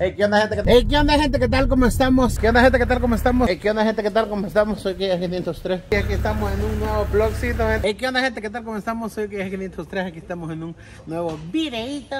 Hey, ¿qué onda, gente? Hey, ¿qué onda, gente? ¿Qué tal? ¿Cómo estamos? ¿Qué onda, gente? ¿Qué tal? ¿Cómo estamos? Hey, ¿qué onda, gente? ¿Qué tal? ¿Cómo estamos? Soy Kia503 y aquí estamos en un nuevo vlogcito, gente. Hey, ¿qué onda, gente? ¿Qué tal? ¿Cómo estamos? Soy Kia503. Aquí estamos en un nuevo videito.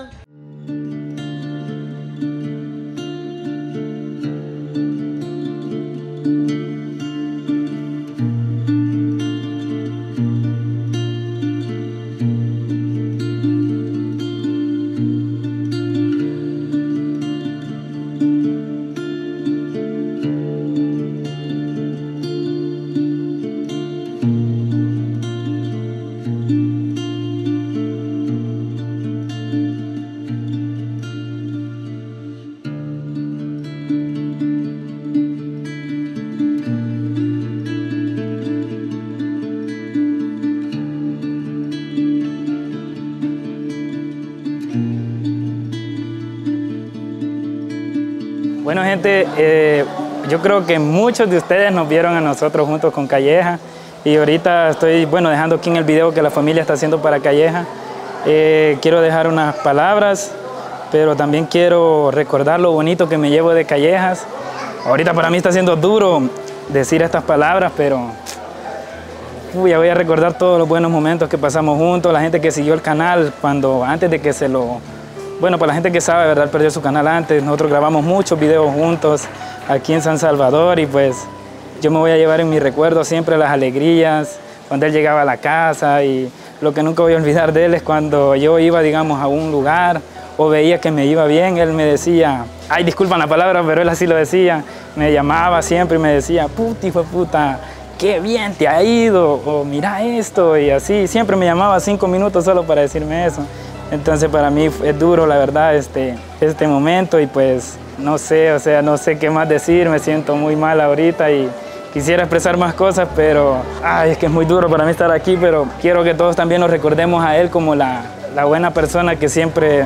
Bueno, gente, yo creo que muchos de ustedes nos vieron a nosotros juntos con Calleja y ahorita estoy, dejando aquí en el video que la familia está haciendo para Calleja. Quiero dejar unas palabras, pero también quiero recordar lo bonito que me llevo de Callejas. Ahorita para mí está siendo duro decir estas palabras, pero ya voy a recordar todos los buenos momentos que pasamos juntos, la gente que siguió el canal antes de que se lo... Bueno, para la gente que sabe, ¿verdad? Perdió su canal antes. Nosotros grabamos muchos videos juntos aquí en San Salvador y pues yo me voy a llevar en mi recuerdo siempre las alegrías, cuando él llegaba a la casa, y lo que nunca voy a olvidar de él es cuando yo iba, digamos, a un lugar o veía que me iba bien, él me decía, ay, disculpan la palabra, pero él así lo decía, me llamaba siempre y me decía, puta, hijo de puta, qué bien te ha ido, o mira esto, y así, siempre me llamaba 5 minutos solo para decirme eso. Entonces para mí es duro, la verdad, este momento, y pues no sé, no sé qué más decir, me siento muy mal ahorita y quisiera expresar más cosas, pero es que es muy duro para mí estar aquí, pero quiero que todos también nos recordemos a él como la buena persona que siempre,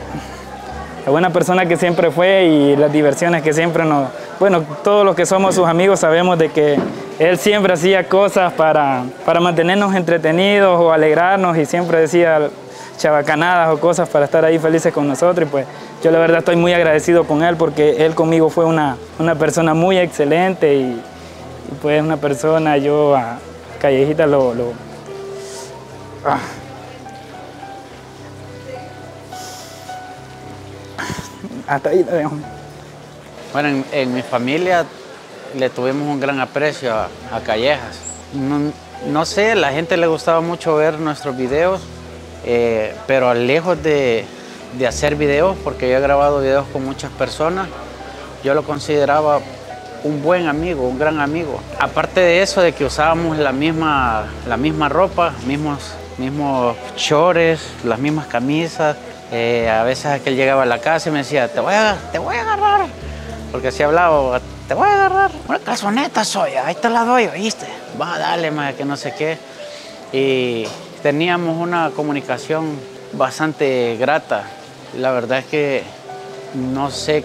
fue, y las diversiones que siempre todos los que somos sus amigos sabemos de que él siempre hacía cosas para mantenernos entretenidos o alegrarnos, y siempre decía chabacanadas o cosas para estar ahí felices con nosotros, y pues yo la verdad estoy muy agradecido con él porque él conmigo fue una persona muy excelente, y pues una persona, yo a Callejita hasta ahí lo dejo. Bueno, en mi familia le tuvimos un gran aprecio a Callejas. No sé, la gente le gustaba mucho ver nuestros videos. Pero lejos de hacer videos, porque yo he grabado videos con muchas personas, yo lo consideraba un buen amigo, un gran amigo. Aparte de eso, de que usábamos la misma ropa, mismos shorts, las mismas camisas. A veces que él llegaba a la casa y me decía, te voy a agarrar, porque así hablaba, te voy a agarrar, una calzoneta soy, ahí te la doy, ¿oíste? Va, dale, ma, que no sé qué. Y teníamos una comunicación bastante grata. La verdad es que, no sé,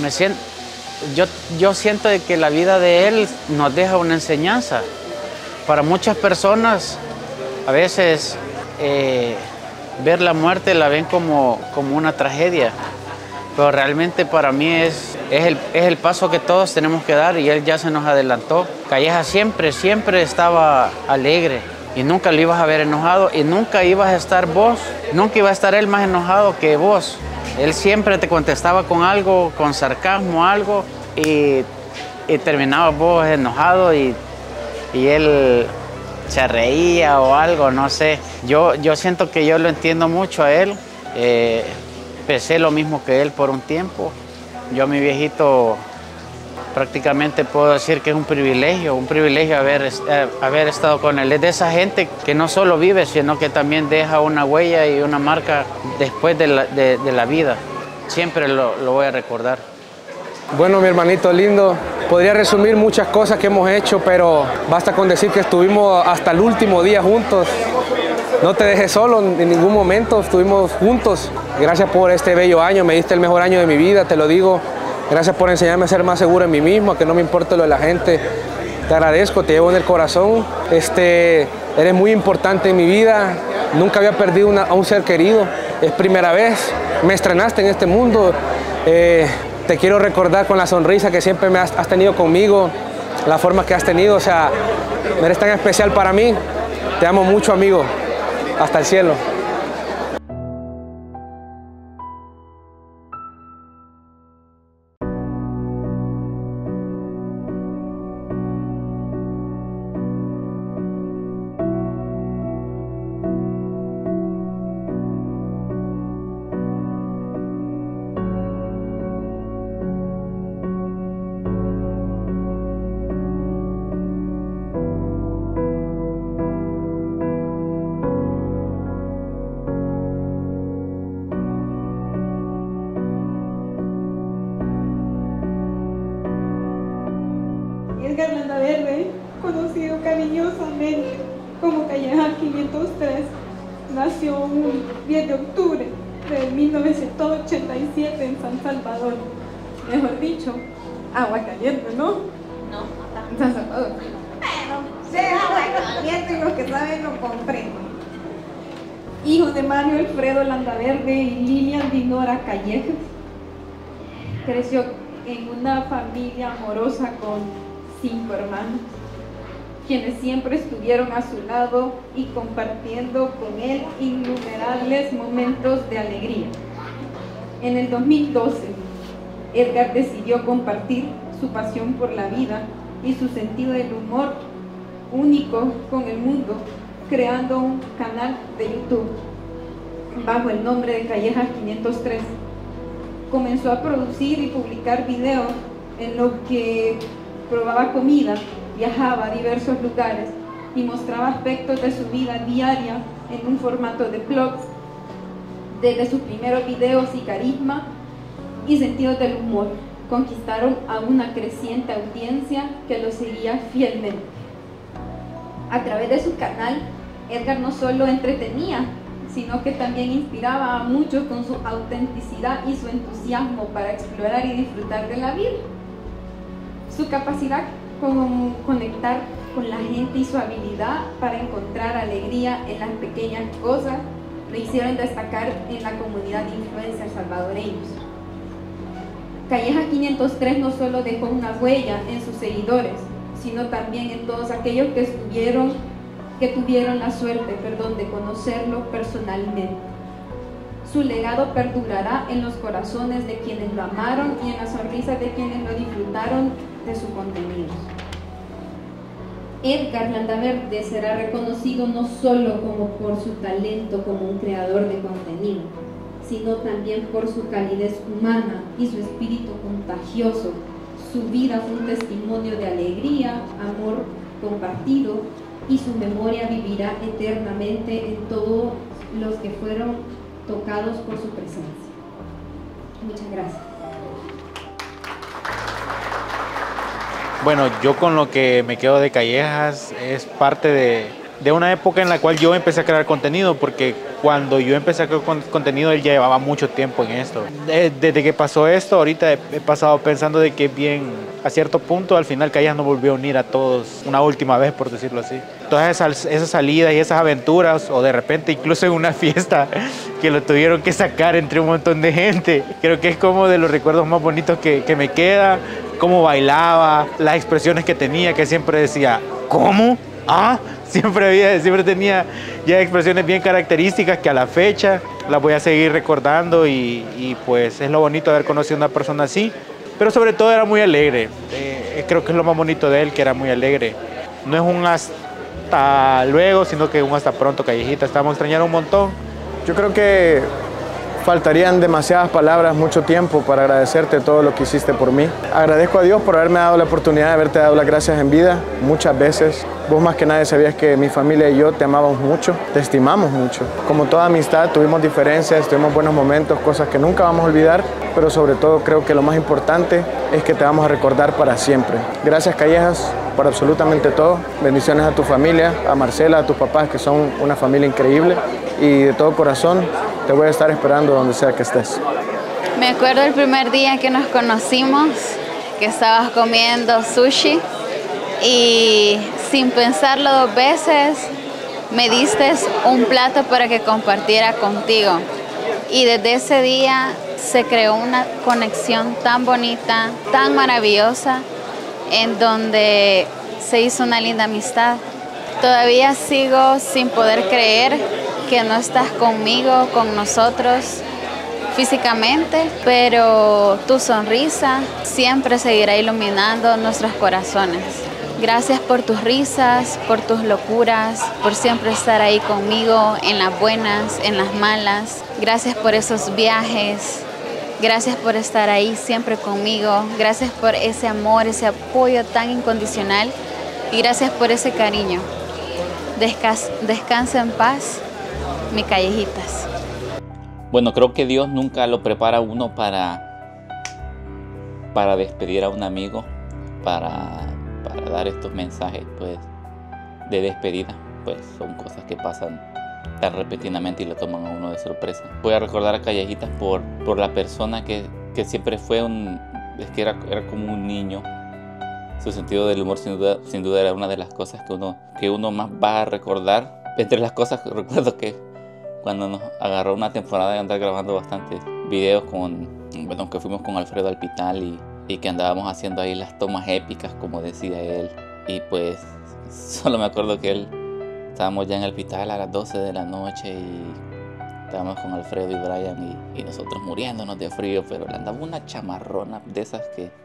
yo siento de que la vida de él nos deja una enseñanza. Para muchas personas, a veces, ver la muerte la ven como una tragedia, pero realmente para mí es el paso que todos tenemos que dar, y él ya se nos adelantó. Calleja siempre estaba alegre, y nunca lo ibas a ver enojado, y nunca ibas a estar nunca iba a estar él más enojado que vos. Él siempre te contestaba con algo, con sarcasmo, algo, y terminabas vos enojado, y él se reía o algo, no sé. Yo siento que yo lo entiendo mucho a él. Pensé lo mismo que él por un tiempo. Yo a mi viejito prácticamente puedo decir que es un privilegio haber estado con él. Es de esa gente que no solo vive, sino que también deja una huella y una marca después de la vida. Siempre lo voy a recordar. Bueno, mi hermanito lindo, podría resumir muchas cosas que hemos hecho, pero basta con decir que estuvimos hasta el último día juntos. No te dejé solo en ningún momento, estuvimos juntos. Gracias por este bello año, me diste el mejor año de mi vida, te lo digo. Gracias por enseñarme a ser más seguro en mí mismo, a que no me importe lo de la gente. Te agradezco, te llevo en el corazón. Eres muy importante en mi vida. Nunca había perdido a un ser querido. Es primera vez. Me estrenaste en este mundo. te quiero recordar con la sonrisa que siempre me has tenido conmigo, la forma que has tenido, o sea, eres tan especial para mí. Te amo mucho, amigo. Hasta el cielo. Edgar Landaverde, conocido cariñosamente como Calleja 503, nació un 10 de octubre de 1987 en San Salvador. Mejor dicho, agua caliente, ¿no? No, En San Salvador. Bueno, sí, agua caliente y los que saben lo comprenden. Hijo de Mario Alfredo Landaverde y Lilian Dinora Callejas, creció en una familia amorosa con 5 hermanos, quienes siempre estuvieron a su lado y compartiendo con él innumerables momentos de alegría. En el 2012, Edgar decidió compartir su pasión por la vida y su sentido del humor único con el mundo, creando un canal de YouTube bajo el nombre de Calleja 503. Comenzó a producir y publicar videos en los que probaba comida, viajaba a diversos lugares y mostraba aspectos de su vida diaria en un formato de vlogs. Desde sus primeros videos y carisma y sentido del humor conquistaron a una creciente audiencia que lo seguía fielmente. A través de su canal, Edgar no solo entretenía, sino que también inspiraba a muchos con su autenticidad y su entusiasmo para explorar y disfrutar de la vida. Su capacidad con conectar con la gente y su habilidad para encontrar alegría en las pequeñas cosas lo hicieron destacar en la comunidad de influencers salvadoreños. Calleja 503 no solo dejó una huella en sus seguidores, sino también en todos aquellos que tuvieron la suerte, de conocerlo personalmente. Su legado perdurará en los corazones de quienes lo amaron y en las sonrisas de quienes lo disfrutaron de su contenido. Edgar Landaverde será reconocido no solo por su talento como un creador de contenido, sino también por su calidez humana y su espíritu contagioso. Su vida fue un testimonio de alegría, amor compartido, y su memoria vivirá eternamente en todos los que fueron tocados por su presencia. Muchas gracias. Bueno, yo con lo que me quedo de Callejas es parte de una época en la cual yo empecé a crear contenido, porque cuando yo empecé a crear contenido él ya llevaba mucho tiempo en esto. Desde que pasó esto, ahorita he pasado pensando de que bien, a cierto punto al final Callejas nos volvió a unir a todos una última vez, por decirlo así. Todas esas salidas y esas aventuras, o de repente incluso en una fiesta que lo tuvieron que sacar entre un montón de gente, creo que es como de los recuerdos más bonitos que me queda. Cómo bailaba, las expresiones que tenía, que siempre decía, ¿cómo? ¿Ah? Siempre tenía ya expresiones bien características que a la fecha las voy a seguir recordando y pues es lo bonito de haber conocido a una persona así, pero sobre todo era muy alegre. Creo que es lo más bonito de él, que era muy alegre. No es un hasta luego, sino que un hasta pronto, Callejita. Estamos extrañando un montón. Yo creo que faltarían demasiadas palabras, mucho tiempo para agradecerte todo lo que hiciste por mí. Agradezco a Dios por haberme dado la oportunidad de haberte dado las gracias en vida muchas veces. Vos más que nadie sabías que mi familia y yo te amamos mucho, te estimamos mucho. Como toda amistad tuvimos diferencias, tuvimos buenos momentos, cosas que nunca vamos a olvidar, pero sobre todo creo que lo más importante es que te vamos a recordar para siempre. Gracias Callejas por absolutamente todo. Bendiciones a tu familia, a Marcela, a tus papás que son una familia increíble y de todo corazón te voy a estar esperando donde sea que estés. Me acuerdo el primer día que nos conocimos, que estabas comiendo sushi y sin pensarlo 2 veces me diste un plato para que compartiera contigo. Y desde ese día se creó una conexión tan bonita, tan maravillosa, en donde se hizo una linda amistad. Todavía sigo sin poder creer que no estás conmigo, con nosotros físicamente, pero tu sonrisa siempre seguirá iluminando nuestros corazones. Gracias por tus risas, por tus locuras, por siempre estar ahí conmigo en las buenas, en las malas. Gracias por esos viajes. Gracias por estar ahí siempre conmigo. Gracias por ese amor, ese apoyo tan incondicional. Y gracias por ese cariño. Descansa en paz, mi Callejitas. Bueno, creo que Dios nunca lo prepara a uno para despedir a un amigo, para dar estos mensajes pues, de despedida. Pues son cosas que pasan tan repentinamente y lo toman a uno de sorpresa. Voy a recordar a Callejitas por la persona que siempre fue era como un niño. Su sentido del humor sin duda era una de las cosas que uno más va a recordar. Entre las cosas recuerdo que cuando nos agarró una temporada de andar grabando bastantes videos que fuimos con Alfredo al hospital y que andábamos haciendo ahí las tomas épicas, como decía él. Y pues solo me acuerdo que estábamos ya en el hospital a las 12 de la noche y estábamos con Alfredo y Brian y nosotros muriéndonos de frío, pero le andaba una chamarrona de esas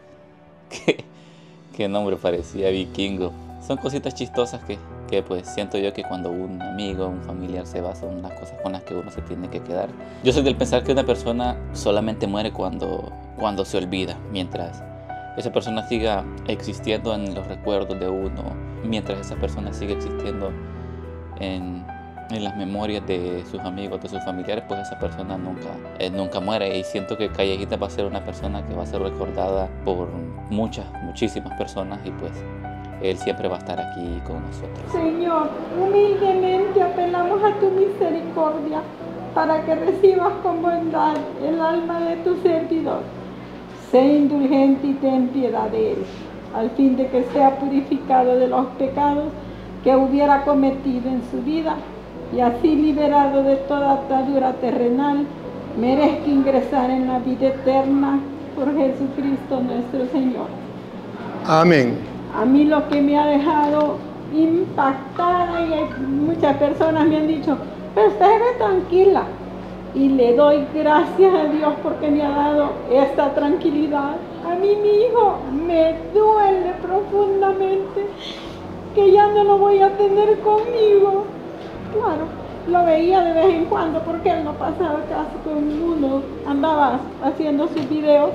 que no, hombre, parecía vikingo. Son cositas chistosas que pues siento yo que cuando un amigo, un familiar se va, son las cosas con las que uno se tiene que quedar. Yo soy del pensar que una persona solamente muere cuando se olvida, mientras esa persona siga existiendo en los recuerdos de uno, mientras esa persona siga existiendo en las memorias de sus amigos, de sus familiares, pues esa persona nunca muere. Y siento que Callejitas va a ser una persona que va a ser recordada por muchísimas personas y pues Él siempre va a estar aquí con nosotros. Señor, humildemente apelamos a tu misericordia para que recibas con bondad el alma de tu servidor. Sé indulgente y ten piedad de él, al fin de que sea purificado de los pecados que hubiera cometido en su vida y así liberado de toda atadura terrenal, merezca ingresar en la vida eterna por Jesucristo nuestro Señor. Amén. A mí lo que me ha dejado impactada, y muchas personas me han dicho, pero usted ve tranquila, y le doy gracias a Dios porque me ha dado esta tranquilidad. A mí mi hijo me duele profundamente que ya no lo voy a tener conmigo. Claro, lo veía de vez en cuando porque él no pasaba casi con uno, andaba haciendo sus videos,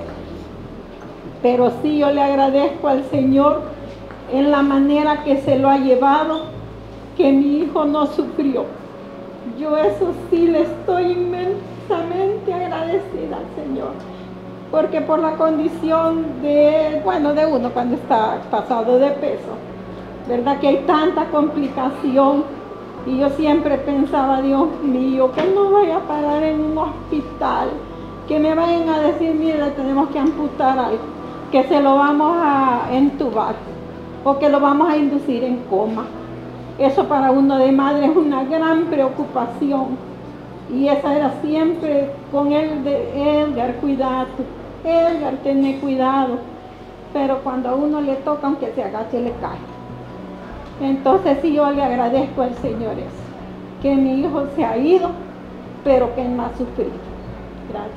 pero sí yo le agradezco al Señor en la manera que se lo ha llevado, que mi hijo no sufrió. Yo eso sí le estoy inmensamente agradecida al Señor, porque por la condición de uno cuando está pasado de peso, verdad que hay tanta complicación, y yo siempre pensaba, Dios mío, que no vaya a parar en un hospital, que me vayan a decir, mire, tenemos que amputar algo, que se lo vamos a entubar, o que lo vamos a inducir en coma. Eso para uno de madre es una gran preocupación. Y esa era siempre con él de Edgar, cuidado. Edgar, ten cuidado. Pero cuando a uno le toca, aunque se agache, le cae. Entonces sí, yo le agradezco al Señor eso. Que mi hijo se ha ido, pero que no ha sufrido. Gracias.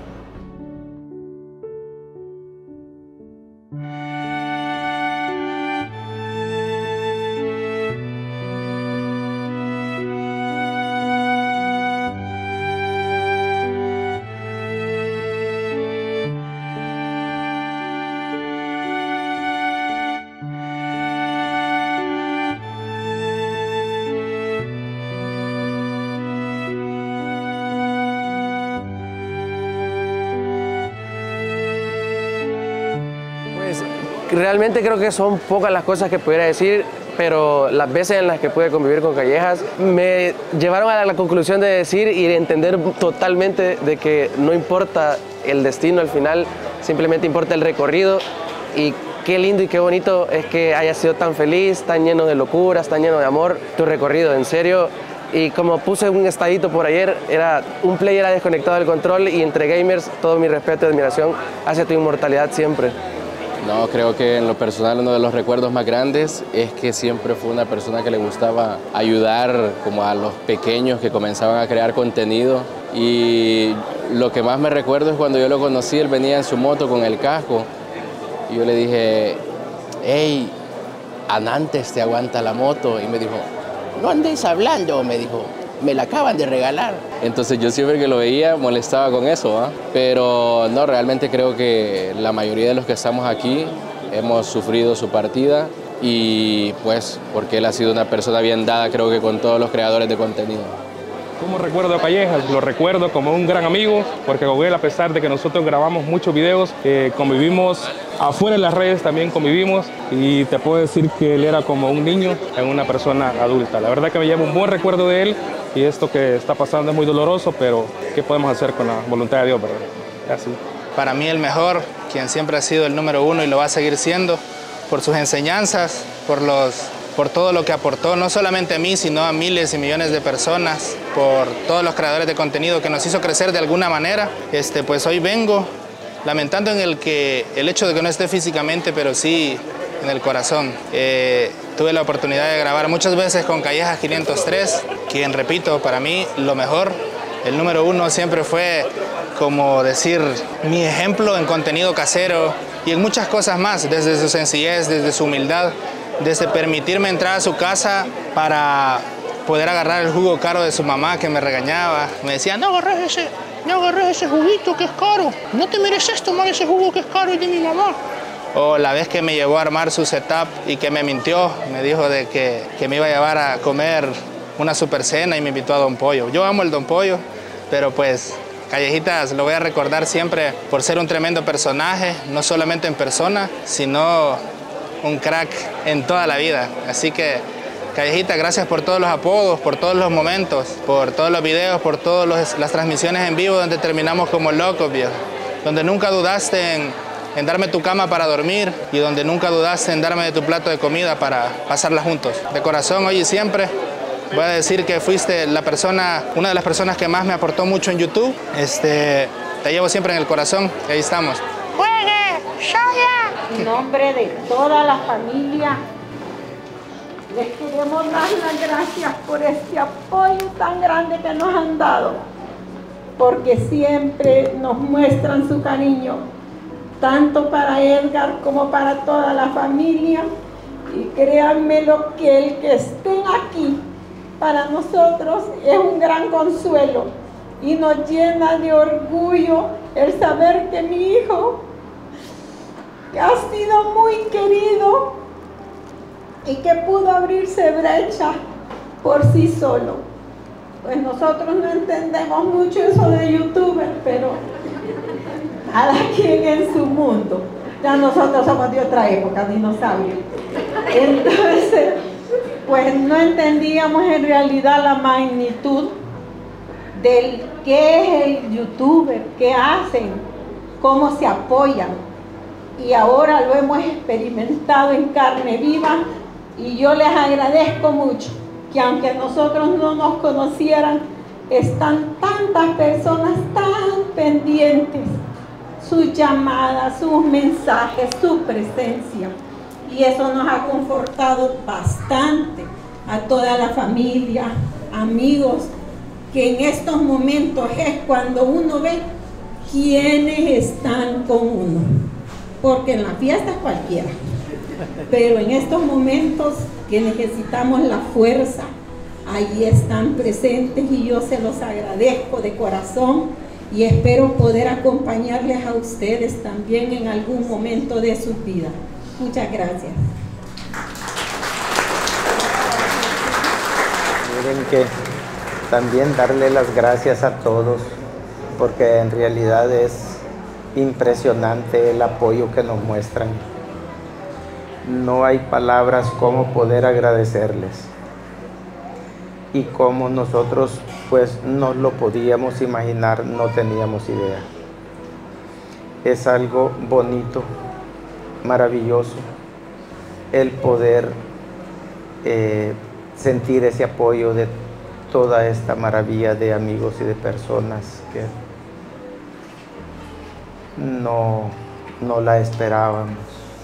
Realmente creo que son pocas las cosas que pudiera decir, pero las veces en las que pude convivir con Callejas me llevaron a la conclusión de decir y de entender totalmente de que no importa el destino al final, simplemente importa el recorrido. Y qué lindo y qué bonito es que haya sido tan feliz, tan lleno de locuras, tan lleno de amor tu recorrido. En serio, Y como puse un estadito por ayer, era un player ha desconectado del control y entre gamers todo mi respeto y admiración hacia tu inmortalidad siempre. No, creo que en lo personal uno de los recuerdos más grandes es que siempre fue una persona que le gustaba ayudar como a los pequeños que comenzaban a crear contenido, y lo que más me recuerdo es cuando yo lo conocí, él venía en su moto con el casco y yo le dije, hey, antes te aguanta la moto, y me dijo, no andéis hablando, me dijo, me la acaban de regalar. Entonces yo siempre que lo veía molestaba con eso, ¿eh? Pero no, realmente creo que la mayoría de los que estamos aquí hemos sufrido su partida, y pues porque él ha sido una persona bien dada, creo que con todos los creadores de contenido. ¿Cómo recuerdo a Callejas? Lo recuerdo como un gran amigo, porque con él, a pesar de que nosotros grabamos muchos videos, convivimos afuera de las redes, también convivimos, y te puedo decir que él era como un niño en una persona adulta. La verdad que me llevo un buen recuerdo de él, y esto que está pasando es muy doloroso, pero ¿qué podemos hacer con la voluntad de Dios, verdad? Así. Para mí el mejor, quien siempre ha sido el número uno y lo va a seguir siendo, por sus enseñanzas, por todo lo que aportó, no solamente a mí, sino a miles y millones de personas, por todos los creadores de contenido que nos hizo crecer de alguna manera. Pues hoy vengo lamentando el hecho de que no esté físicamente, pero sí en el corazón. Tuve la oportunidad de grabar muchas veces con Callejas 503, quien, repito, para mí lo mejor, el número uno siempre fue, como decir, mi ejemplo en contenido casero y en muchas cosas más, desde su sencillez, desde su humildad, desde permitirme entrar a su casa para poder agarrar el jugo caro de su mamá que me regañaba. Me decía, no agarres ese juguito que es caro, no te mereces tomar ese jugo que es caro y de mi mamá. O la vez que me llevó a armar su setup y que me mintió, me dijo de que me iba a llevar a comer una super cena y me invitó a Don Pollo. Yo amo el Don Pollo, pero pues Callejitas lo voy a recordar siempre por ser un tremendo personaje, no solamente en persona, sino un crack en toda la vida. Así que, Callejita, gracias por todos los apodos, por todos los momentos, por todos los videos, por todas las transmisiones en vivo donde terminamos como locos, viejo. Donde nunca dudaste en darme tu cama para dormir y donde nunca dudaste en darme de tu plato de comida para pasarla juntos. De corazón, hoy y siempre, voy a decir que fuiste una de las personas que más me aportó mucho en YouTube. Te llevo siempre en el corazón y ahí estamos. ¡Juegue! ¡Shaya! En nombre de toda la familia, les queremos dar las gracias por este apoyo tan grande que nos han dado, porque siempre nos muestran su cariño, tanto para Edgar como para toda la familia, y créanme lo que el que estén aquí para nosotros es un gran consuelo y nos llena de orgullo el saber que mi hijo, que ha sido muy querido y que pudo abrirse brecha por sí solo. Pues nosotros no entendemos mucho eso de youtuber, pero cada quien en su mundo. Ya nosotros somos de otra época, dinosaurios. Entonces, pues no entendíamos en realidad la magnitud del qué es el youtuber, qué hacen, cómo se apoyan. Y ahora lo hemos experimentado en carne viva, y yo les agradezco mucho que aunque nosotros no nos conocieran, están tantas personas tan pendientes, sus llamadas, sus mensajes, su presencia. Y eso nos ha confortado bastante a toda la familia, amigos, que en estos momentos es cuando uno ve quiénes están con uno. Porque en la fiesta es cualquiera, pero en estos momentos que necesitamos la fuerza, ahí están presentes, y yo se los agradezco de corazón y espero poder acompañarles a ustedes también en algún momento de su vida. Muchas gracias. Miren que también darle las gracias a todos, porque en realidad es impresionante el apoyo que nos muestran. No hay palabras cómo poder agradecerles, y como nosotros pues no lo podíamos imaginar, no teníamos idea. Es algo bonito, maravilloso el poder sentir ese apoyo de toda esta maravilla de amigos y de personas que no la esperábamos.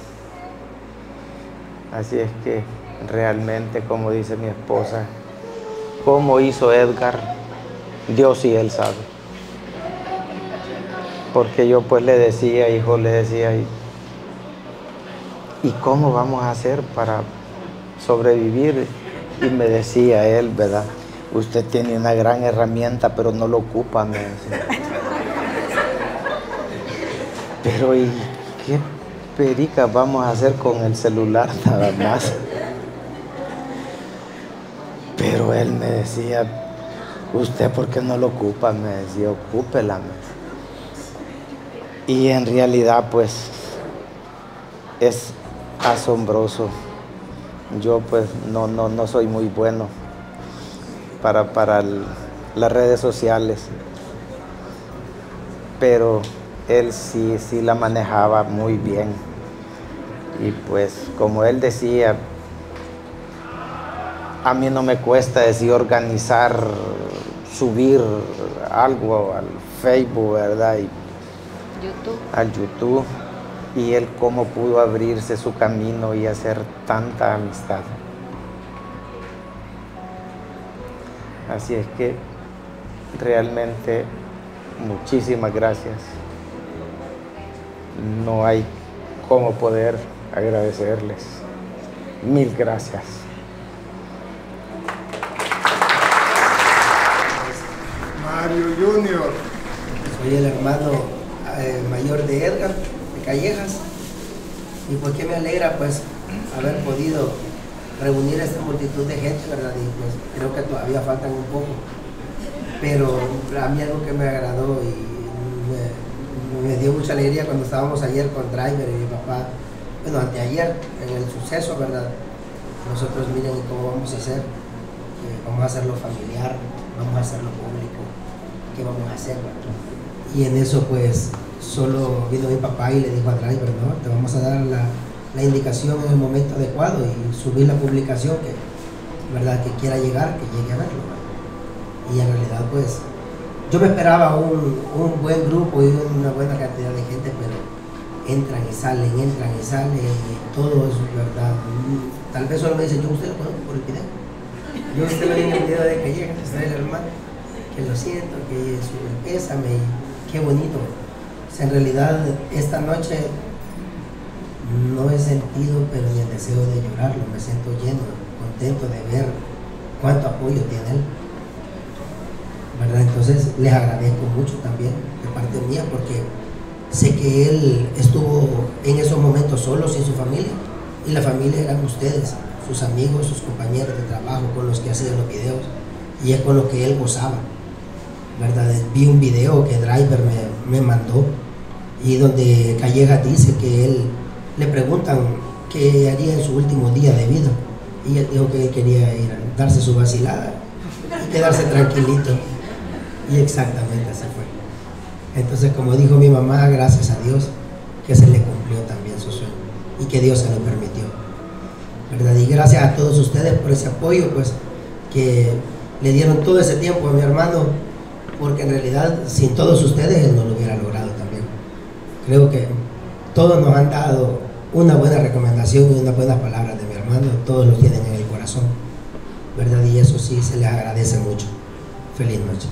Así es que realmente, como dice mi esposa, cómo hizo Edgar, Dios y él sabe. Porque yo pues le decía, hijo, le decía, ¿y cómo vamos a hacer para sobrevivir? Y me decía él, ¿verdad? Usted tiene una gran herramienta, pero no lo ocupa, me decía. Pero ¿y qué perica vamos a hacer con el celular nada más? Pero él me decía, ¿usted por qué no lo ocupa? Me decía, ocúpela. Y en realidad pues es asombroso. Yo pues no soy muy bueno para las redes sociales, pero él sí la manejaba muy bien. Y pues como él decía, a mí no me cuesta decir organizar, subir algo al Facebook, ¿verdad? Y al YouTube. Y él cómo pudo abrirse su camino y hacer tanta amistad. Así es que realmente muchísimas gracias. No hay cómo poder agradecerles. Mil gracias. Mario Junior. Soy el hermano mayor de Edgar, de Callejas, y pues que me alegra pues haber podido reunir a esta multitud de gente, ¿verdad? Y pues creo que todavía faltan un poco, pero a mí algo que me agradó y me dio mucha alegría cuando estábamos ayer con Driver y mi papá, bueno, anteayer, en el suceso, ¿verdad? Nosotros miren cómo vamos a hacer, vamos a hacerlo familiar, vamos a hacerlo público, ¿qué vamos a hacer? Y en eso pues solo vino mi papá y le dijo a Driver, ¿no? Te vamos a dar la indicación en el momento adecuado y subir la publicación que, ¿verdad? Que quiera llegar, que llegue a verlo, ¿verdad? Y en realidad pues yo me esperaba un buen grupo y una buena cantidad de gente, pero entran y salen, y todo es verdad. Tal vez solo me dicen, yo usted lo conozco por el video. Yo usted lo vi en el video de Callejas, está el hermano, que lo siento, que es un pésame, y qué bonito. O sea, en realidad esta noche no he sentido, pero ni el deseo de llorarlo, me siento lleno, contento de ver cuánto apoyo tiene él, ¿verdad? Entonces les agradezco mucho también de parte mía, porque sé que él estuvo en esos momentos solo, sin su familia, y la familia eran ustedes, sus amigos, sus compañeros de trabajo con los que hacían los videos, y es con lo que él gozaba, ¿verdad? Vi un video que Driver me mandó, y donde Callejas dice que él, le preguntan qué haría en su último día de vida, y él dijo que él quería ir a darse su vacilada y quedarse tranquilito, y exactamente así fue. Entonces, como dijo mi mamá, gracias a Dios que se le cumplió también su sueño y que Dios se lo permitió, ¿verdad? Y gracias a todos ustedes por ese apoyo, pues, que le dieron todo ese tiempo a mi hermano, porque en realidad sin todos ustedes él no lo hubiera logrado también. Creo que todos nos han dado una buena recomendación y unas buenas palabras de mi hermano, todos lo tienen en el corazón, ¿verdad? Y eso sí se les agradece mucho. Feliz noche.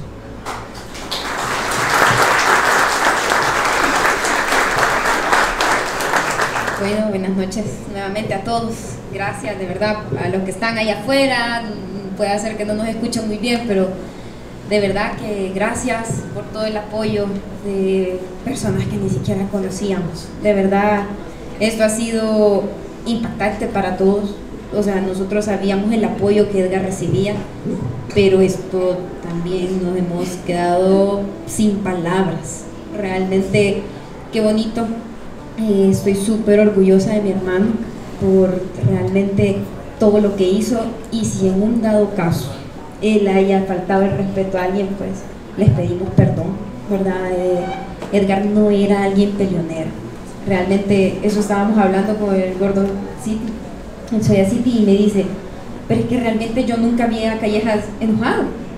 Bueno, buenas noches nuevamente a todos. Gracias de verdad a los que están allá afuera. Puede ser que no nos escuchen muy bien, pero de verdad que gracias por todo el apoyo de personas que ni siquiera conocíamos. De verdad, esto ha sido impactante para todos. O sea, nosotros sabíamos el apoyo que Edgar recibía, pero esto también nos hemos quedado sin palabras. Realmente, qué bonito. Estoy súper orgullosa de mi hermano por realmente todo lo que hizo, y si en un dado caso él haya faltado el respeto a alguien, pues les pedimos perdón, ¿verdad? Edgar no era alguien peleonero. Realmente eso estábamos hablando con el Gordon City, en Soya City, y me dice, pero es que realmente yo nunca vi a Callejas enojado.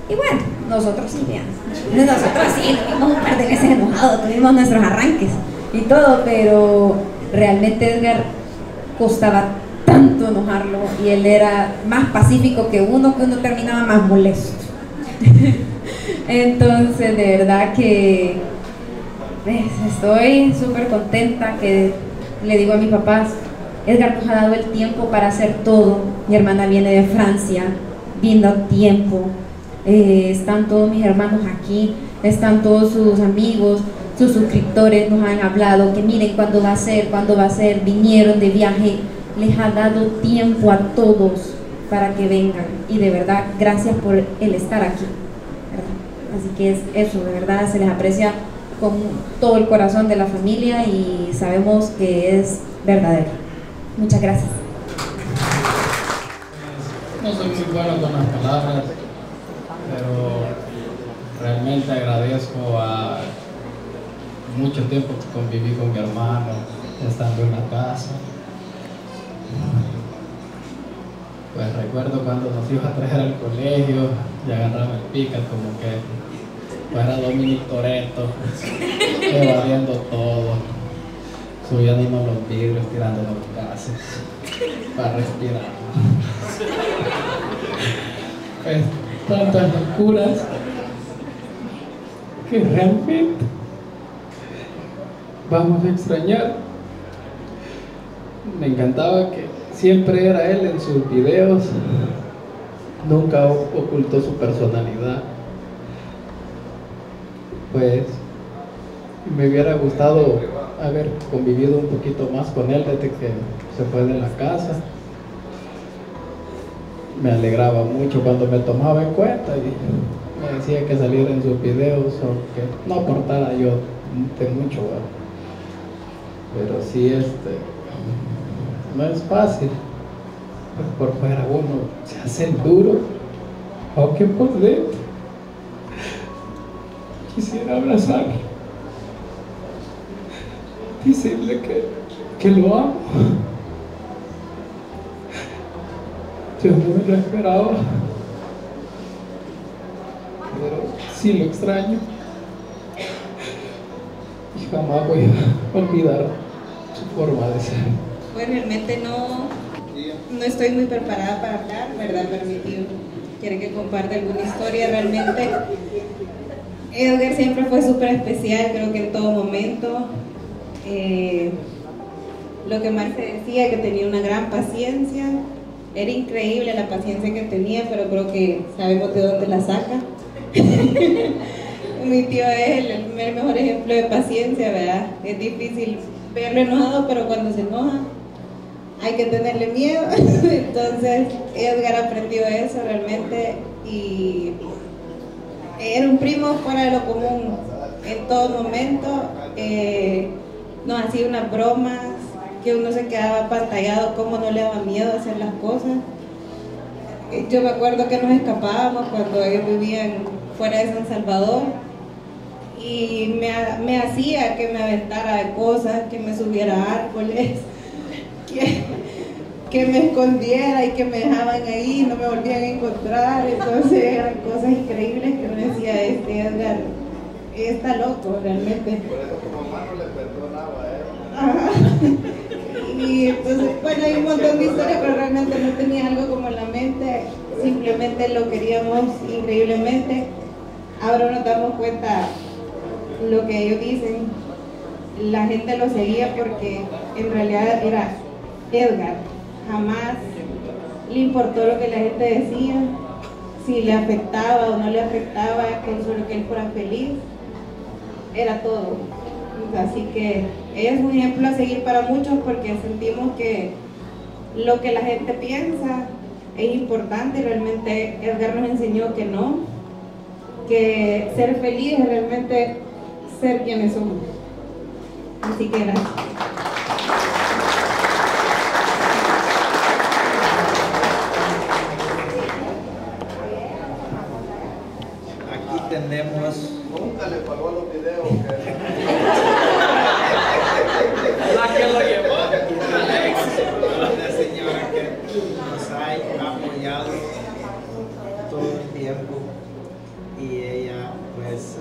Y bueno, nosotros sí, vean. Nosotros sí, nos vimos un par de veces enojados, tuvimos nuestros arranques y todo, pero realmente Edgar costaba tanto enojarlo y él era más pacífico que uno terminaba más molesto. Entonces, de verdad que estoy súper contenta, que le digo a mis papás, Edgar nos ha dado el tiempo para hacer todo. Mi hermana viene de Francia, vino a tiempo. Están todos mis hermanos aquí, están todos sus amigos, sus suscriptores nos han hablado que miren cuándo va a ser, vinieron de viaje, les ha dado tiempo a todos para que vengan y de verdad gracias por el estar aquí, ¿verdad? Así que es eso, de verdad se les aprecia con todo el corazón de la familia y sabemos que es verdadero. Muchas gracias. No soy muy bueno con las palabras, pero realmente agradezco a mucho tiempo que conviví con mi hermano, estando en la casa. Pues recuerdo cuando nos iba a traer al colegio y agarraba el pica como que fuera Dominic Toretto, evadiendo todo, subiéndonos los vidrios, tirándonos los gases para respirar. Pues tantas locuras que realmente vamos a extrañar. Me encantaba que siempre era él en sus videos, nunca ocultó su personalidad. Pues me hubiera gustado haber convivido un poquito más con él desde que se fue de la casa. Me alegraba mucho cuando me tomaba en cuenta y me decía que saliera en sus videos, aunque no aportara yo de mucho, ¿verdad? Pero sí, no es fácil. Por fuera uno se hace el duro, aunque por dentro quisiera abrazarlo, decirle que lo amo. Yo no me lo esperaba, pero sí lo extraño y jamás voy a olvidar su forma de ser. Pues realmente no estoy muy preparada para hablar, ¿verdad? Pero mi tío quiere que comparte alguna historia. Realmente Edgar siempre fue súper especial, creo que en todo momento. Lo que más se decía, que tenía una gran paciencia. Era increíble la paciencia que tenía, pero creo que sabemos de dónde la saca. Mi tío es el mejor ejemplo de paciencia, ¿verdad? Es difícil verlo enojado, pero cuando se enoja hay que tenerle miedo. Entonces Edgar aprendió eso realmente y era un primo fuera de lo común en todo momento. Nos hacía unas bromas que uno se quedaba apantallado, cómo no le daba miedo hacer las cosas. Yo me acuerdo que nos escapábamos cuando ellos vivían fuera de San Salvador y me hacía que me aventara de cosas, que me subiera a árboles, que me escondiera y que me dejaban ahí, no me volvían a encontrar. Entonces eran cosas increíbles que uno decía, Edgar está loco realmente. Por eso tu mamá no le perdonaba a él. Ajá. Y entonces, bueno, hay un montón de historias, pero realmente no tenía algo como en la mente, simplemente lo queríamos increíblemente. Ahora nos damos cuenta lo que ellos dicen, la gente lo seguía porque en realidad era Edgar, jamás le importó lo que la gente decía, si le afectaba o no le afectaba, con solo que él fuera feliz, era todo. Así que ella es un ejemplo a seguir para muchos porque sentimos que lo que la gente piensa es importante y realmente Edgar nos enseñó que no, que ser feliz es realmente ser quienes somos. Así que gracias. Aquí tenemos... Nunca le pagó los videos. La que lo llevó. Una señora que nos ha apoyado todo el tiempo y ella pues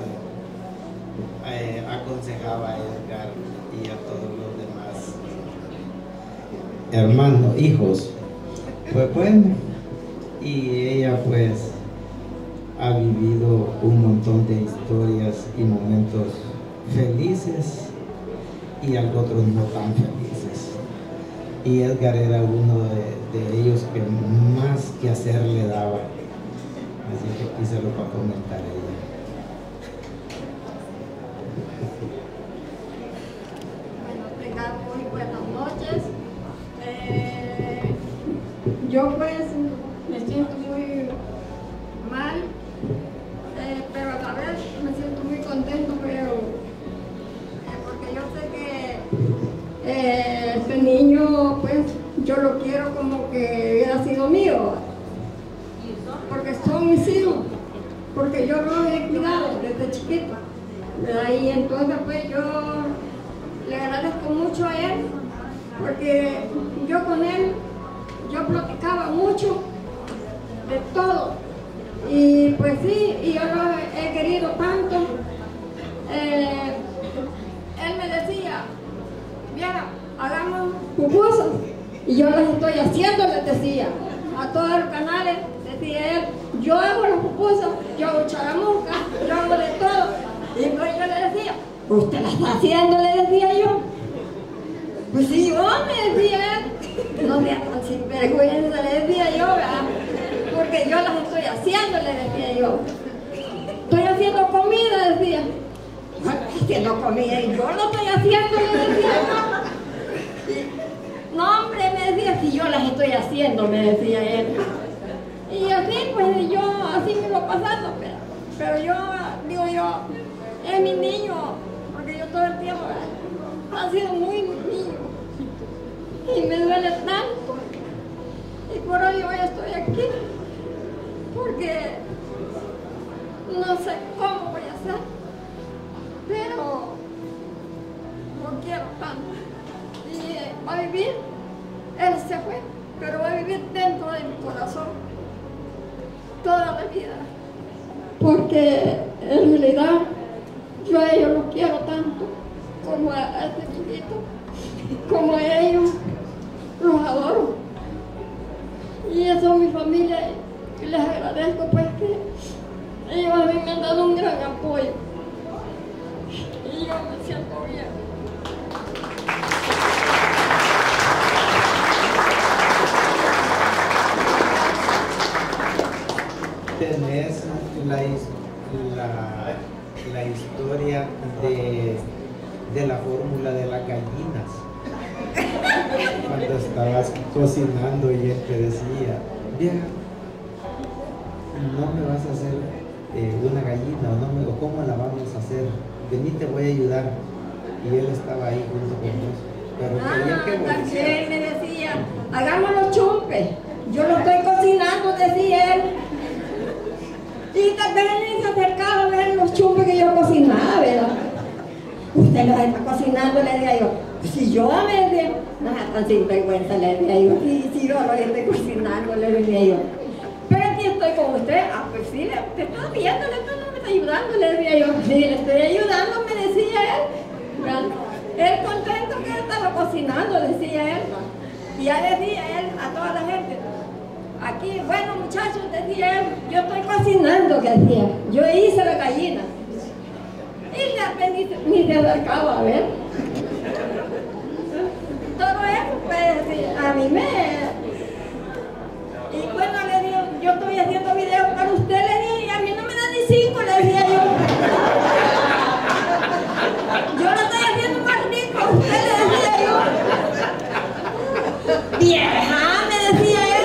aconsejaba a Edgar y a todos los demás hermanos, hijos. Pues bueno, y ella pues ha vivido un montón de historias y momentos felices y otros no tan felices. Y Edgar era uno de ellos que más que hacer le daba. Así que quise lo para comentar ella. Bueno, tengan muy buenas noches. Yo pues me siento muy mal, pero a la vez me siento muy contento, pero porque yo sé que este niño pues yo lo quiero como que hubiera sido mío, porque son mis hijos, porque yo los he cuidado desde chiquito, y entonces pues yo le agradezco mucho a él, porque yo con él yo platicaba mucho de todo, y pues sí, y yo lo he querido tanto. Él me decía, vieja, hagamos pupusas, y yo las estoy haciendo, les decía, a todos los canales, decía él, yo hago las pupusas, yo hago charamusca, yo hago de todo, y pues yo le decía, usted las está haciendo, le decía yo. Pues sí, yo me decía él, no sea tan sinvergüenza, le decía yo, ¿verdad? Porque yo las estoy haciendo, le decía yo. Estoy haciendo comida, decía. Haciendo comida, y yo lo estoy haciendo, le decía yo. No, hombre, me decía, si yo las estoy haciendo, me decía él. Y así, pues yo, así me lo pasando, pero yo, digo yo, es mi niño, porque yo todo el tiempo ha sido muy niño. Y me duele tanto. Y por hoy estoy aquí. Porque no sé cómo voy a hacer. Pero lo quiero tanto. Y va a vivir, él se fue, pero va a vivir dentro de mi corazón toda la vida. Porque en realidad yo a ellos los quiero tanto, como a este chiquito, como a ellos, los adoro. Y eso es mi familia, y les agradezco pues que ellos a mí me han dado un gran apoyo. Y yo me siento bien. Tenés la historia de la fórmula de las gallinas. Cuando estabas cocinando y él te decía, vieja, no me vas a hacer una gallina, o cómo la vamos a hacer, vení, te voy a ayudar. Y él estaba ahí junto con vos. Pero quería que también me decía, hagamos los chumpes, yo lo estoy cocinando, decía él. Y también se acercaba a ver los chumpes que yo cocinaba, ¿verdad? Usted los está cocinando, le decía yo. Si yo me decía, no es tan sinvergüenza, le decía yo. Si yo los estoy cocinando, le decía yo. Pero aquí estoy con usted. Ah, pues sí, te está viendo, no me está ayudando, le decía yo. Sí, le estoy ayudando, me decía él. ¿Verdad? Él contento que estaba cocinando, decía él. Y ya decía él a toda la gente. Aquí, bueno muchachos, decía él, yo estoy cocinando, que decía. Yo hice la gallina. Y de repente ni se acercaba a ver. Todo eso, pues, a mí me... Y bueno, le digo, yo estoy haciendo videos para usted, le dije, y a mí no me da ni 5, le decía yo. Yo lo estoy haciendo más rico a usted, le decía yo. Vieja, me decía él.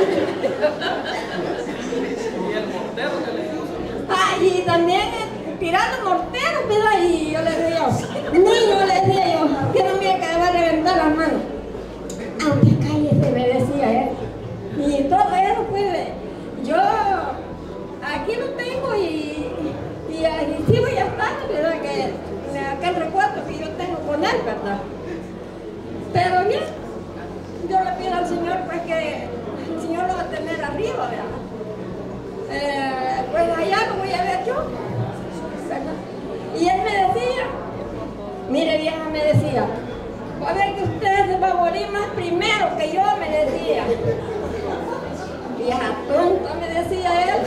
Y el mortero que le puso. Ah, y también tirando morteros, ¿verdad? Y yo le decía, niño, le decía yo, que no me va a reventar las manos. Aunque cállese, me decía él. Y todo eso, pues, yo aquí lo tengo y sí voy a estar, ¿verdad? Que aquel recuerdo que yo tengo con él, ¿verdad? Pero bien, yo le pido al Señor, pues, que el Señor lo va a tener arriba, ¿verdad? pues allá lo voy a ver yo, ¿verdad? Y él me decía, mire vieja, me decía, va a ver que usted se va a morir más primero que yo, me decía. Vieja tonta, me decía él.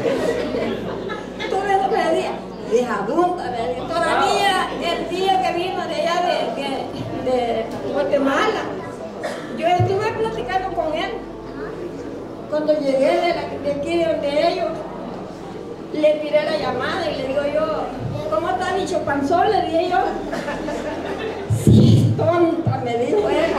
Todo eso me decía, vieja tonta, me decía. Todavía el día que vino de allá de Guatemala, yo estuve platicando con él. Cuando llegué de aquí donde ellos, le tiré la llamada y le digo yo, ¿cómo está mi chupanzón? Le dije yo. Sí, tonta, me dijo él.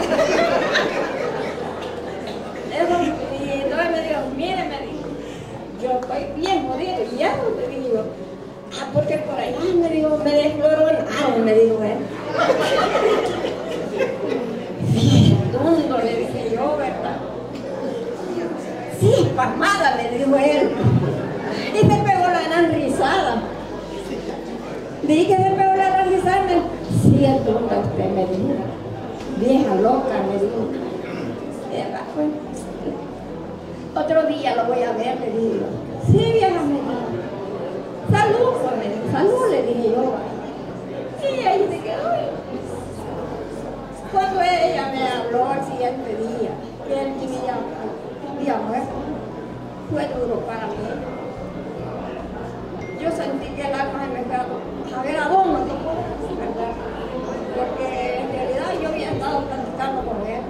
Y entonces me dijo, mire, me dijo, yo estoy bien jodido. Y ya, le dije yo, porque por allá, me dijo, me desfloró nada, me dijo él. Sí, tonto, le dije yo, ¿verdad? Sí, pasmada, me dijo él. Y me pegó la gran risada. Dije que me pegó la gran risada. Sí, es tonta usted, me dijo. Vieja loca, me dijo. Otro día lo voy a ver, le dije yo. Sí, vieja, me dijo. Salud, me dijo. Salud, le dije yo. Y ahí se quedó. Cuando ella me habló al siguiente día, que él había muerto, fue duro para mí. Yo sentí que el alma se me fue a ver a dónde, ¿verdad? Porque en realidad yo había estado platicando con él.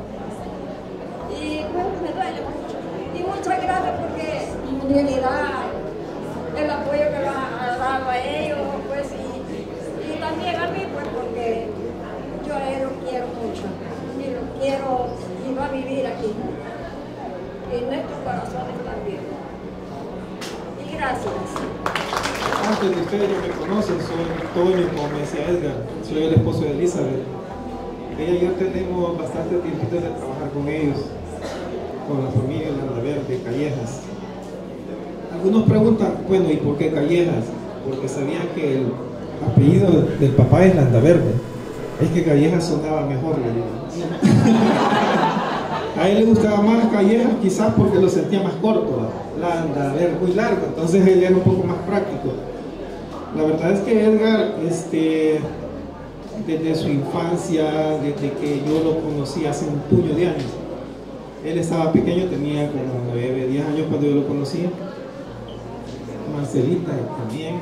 Y bueno, me duele mucho. Y muchas gracias porque en realidad el apoyo que me ha dado a ellos, pues, y también a mí, pues, porque yo a él lo quiero mucho. Y lo quiero, y va a vivir aquí. Y en nuestros corazones también. Y gracias. Antes de ustedes ya me conocen, soy Antonio, como me decía Edgar, soy el esposo de Elizabeth. Ella y yo tenemos bastante tiempo de trabajar con ellos, con la familia Landaverde, Callejas. Algunos preguntan, bueno, ¿y por qué Callejas? Porque sabían que el apellido del papá es Landaverde. Es que Callejas sonaba mejor, le digo. A él le gustaba más Callejas, quizás porque lo sentía más corto, Landaverde, muy largo, entonces él era un poco más práctico. La verdad es que Edgar, desde su infancia, desde que yo lo conocí hace un puño de años, él estaba pequeño, tenía como 9, 10 años cuando yo lo conocí. Marcelita también.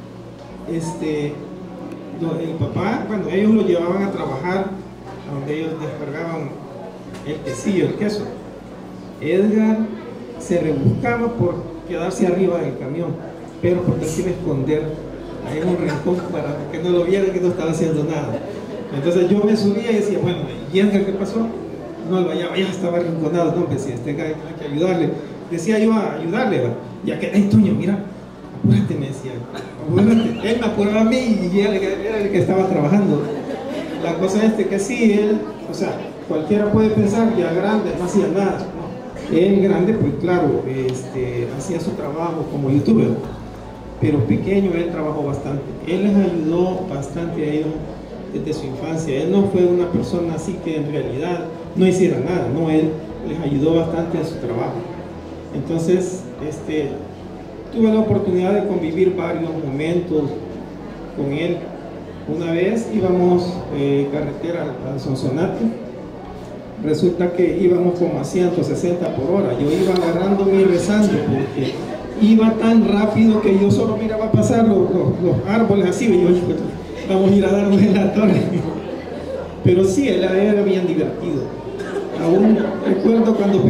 El papá, cuando ellos lo llevaban a trabajar, a donde ellos descargaban el quesillo, el queso, Edgar se rebuscaba por quedarse arriba del camión, pero porque él se iba a esconder ahí en un rincón para que no lo vieran que no estaba haciendo nada. Entonces yo me subía y decía, bueno, ¿y Edgar qué pasó? No lo hallaba, ya estaba arrinconado. No, decía, este gallo hay que ayudarle. Decía yo a ayudarle, ¿va? Ya que, ay, Toño, mira, apúrate, me decía, apúrate. Él me apuraba a mí y él era el que estaba trabajando. La cosa es que sí, él, o sea, cualquiera puede pensar que a grande no hacía nada. No. Él grande, pues claro, hacía su trabajo como youtuber, pero pequeño él trabajó bastante. Él les ayudó bastante a ellos desde su infancia. Él no fue una persona así que en realidad no hiciera nada, no, él les ayudó bastante en su trabajo. Entonces, tuve la oportunidad de convivir varios momentos con él. Una vez íbamos carretera al Sonsonate. Resulta que íbamos como a 160 por hora. Yo iba agarrándome y rezando porque iba tan rápido que yo solo miraba pasar los árboles así. Y yo, vamos a ir a darnos en la torre. Pero sí, él era bien divertido. Aún recuerdo cuando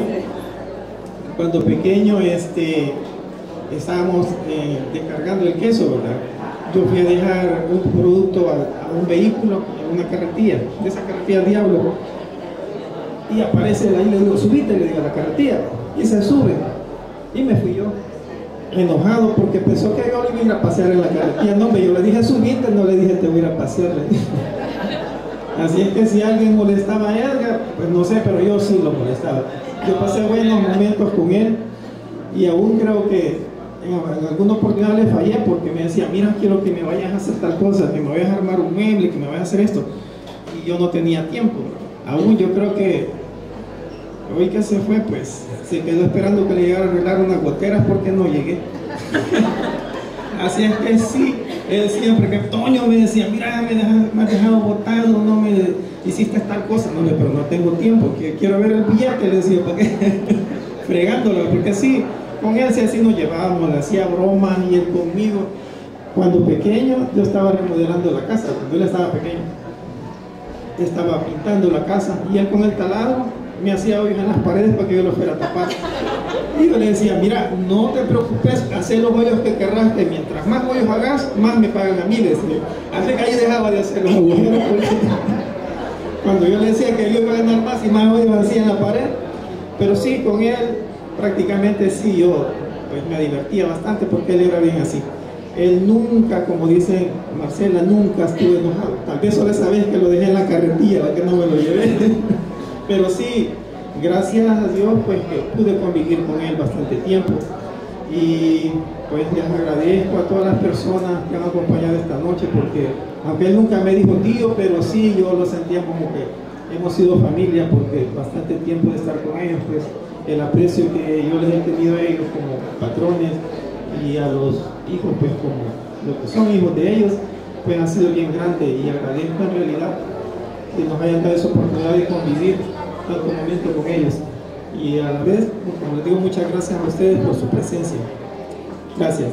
pequeño estábamos descargando el queso, ¿verdad? Yo fui a dejar un producto a un vehículo en una carretilla, de esa carretilla Diablo, y aparece ahí, le digo, subite, le digo, a la carretilla, y se sube, y me fui yo, enojado, porque pensó que yo le iba a ir a pasear en la carretilla. No, yo le dije, subite, no le dije, te voy a ir a pasear. Así es que si alguien molestaba a Edgar, pues no sé, pero yo sí lo molestaba. Yo pasé buenos momentos con él, y aún creo que en alguna oportunidad le fallé porque me decía, mira, quiero que me vayas a hacer tal cosa, que me vayas a armar un mueble, que me vayas a hacer esto, y yo no tenía tiempo. Aún yo creo que Hoy que se fue, pues se quedó esperando que le llegara a arreglar unas goteras porque no llegué. Así es que sí, él siempre que Toño me decía, mira, me has dejado botado, no me hiciste tal cosa. No, pero no tengo tiempo, que quiero ver el billete, le decía, ¿para qué? Fregándolo, porque sí, con él sí así nos llevábamos, le hacía bromas y él conmigo. Cuando pequeño, yo estaba remodelando la casa, cuando él estaba pequeño. Estaba pintando la casa y él con el taladro me hacía hoyos en las paredes para que yo los fuera a tapar. Y yo le decía, mira, no te preocupes, haz los hoyos que querrás, que mientras más hoyos hagas, más me pagan a mí, decía. Así que ahí dejaba de hacer los agujeros. Cuando yo le decía que yo iba a ganar más y más hoyos hacía en la pared. Pero sí, con él prácticamente sí, yo pues me divertía bastante porque él era bien así. Él nunca, como dice Marcela, nunca estuvo enojado. Tal vez solo esa vez que lo dejé en la carretilla, la que no me lo llevé. Pero sí, gracias a Dios, pues que pude convivir con él bastante tiempo. Y pues les agradezco a todas las personas que han acompañado esta noche, porque aunque él nunca me dijo tío, pero sí yo lo sentía como que hemos sido familia, porque bastante tiempo de estar con ellos, pues el aprecio que yo les he tenido a ellos como patrones y a los hijos, pues como los que son hijos de ellos, pues ha sido bien grande, y agradezco en realidad que nos hayan dado esa oportunidad de convivir tanto momento con ellos, y a la vez, como les digo, muchas gracias a ustedes por su presencia. Gracias.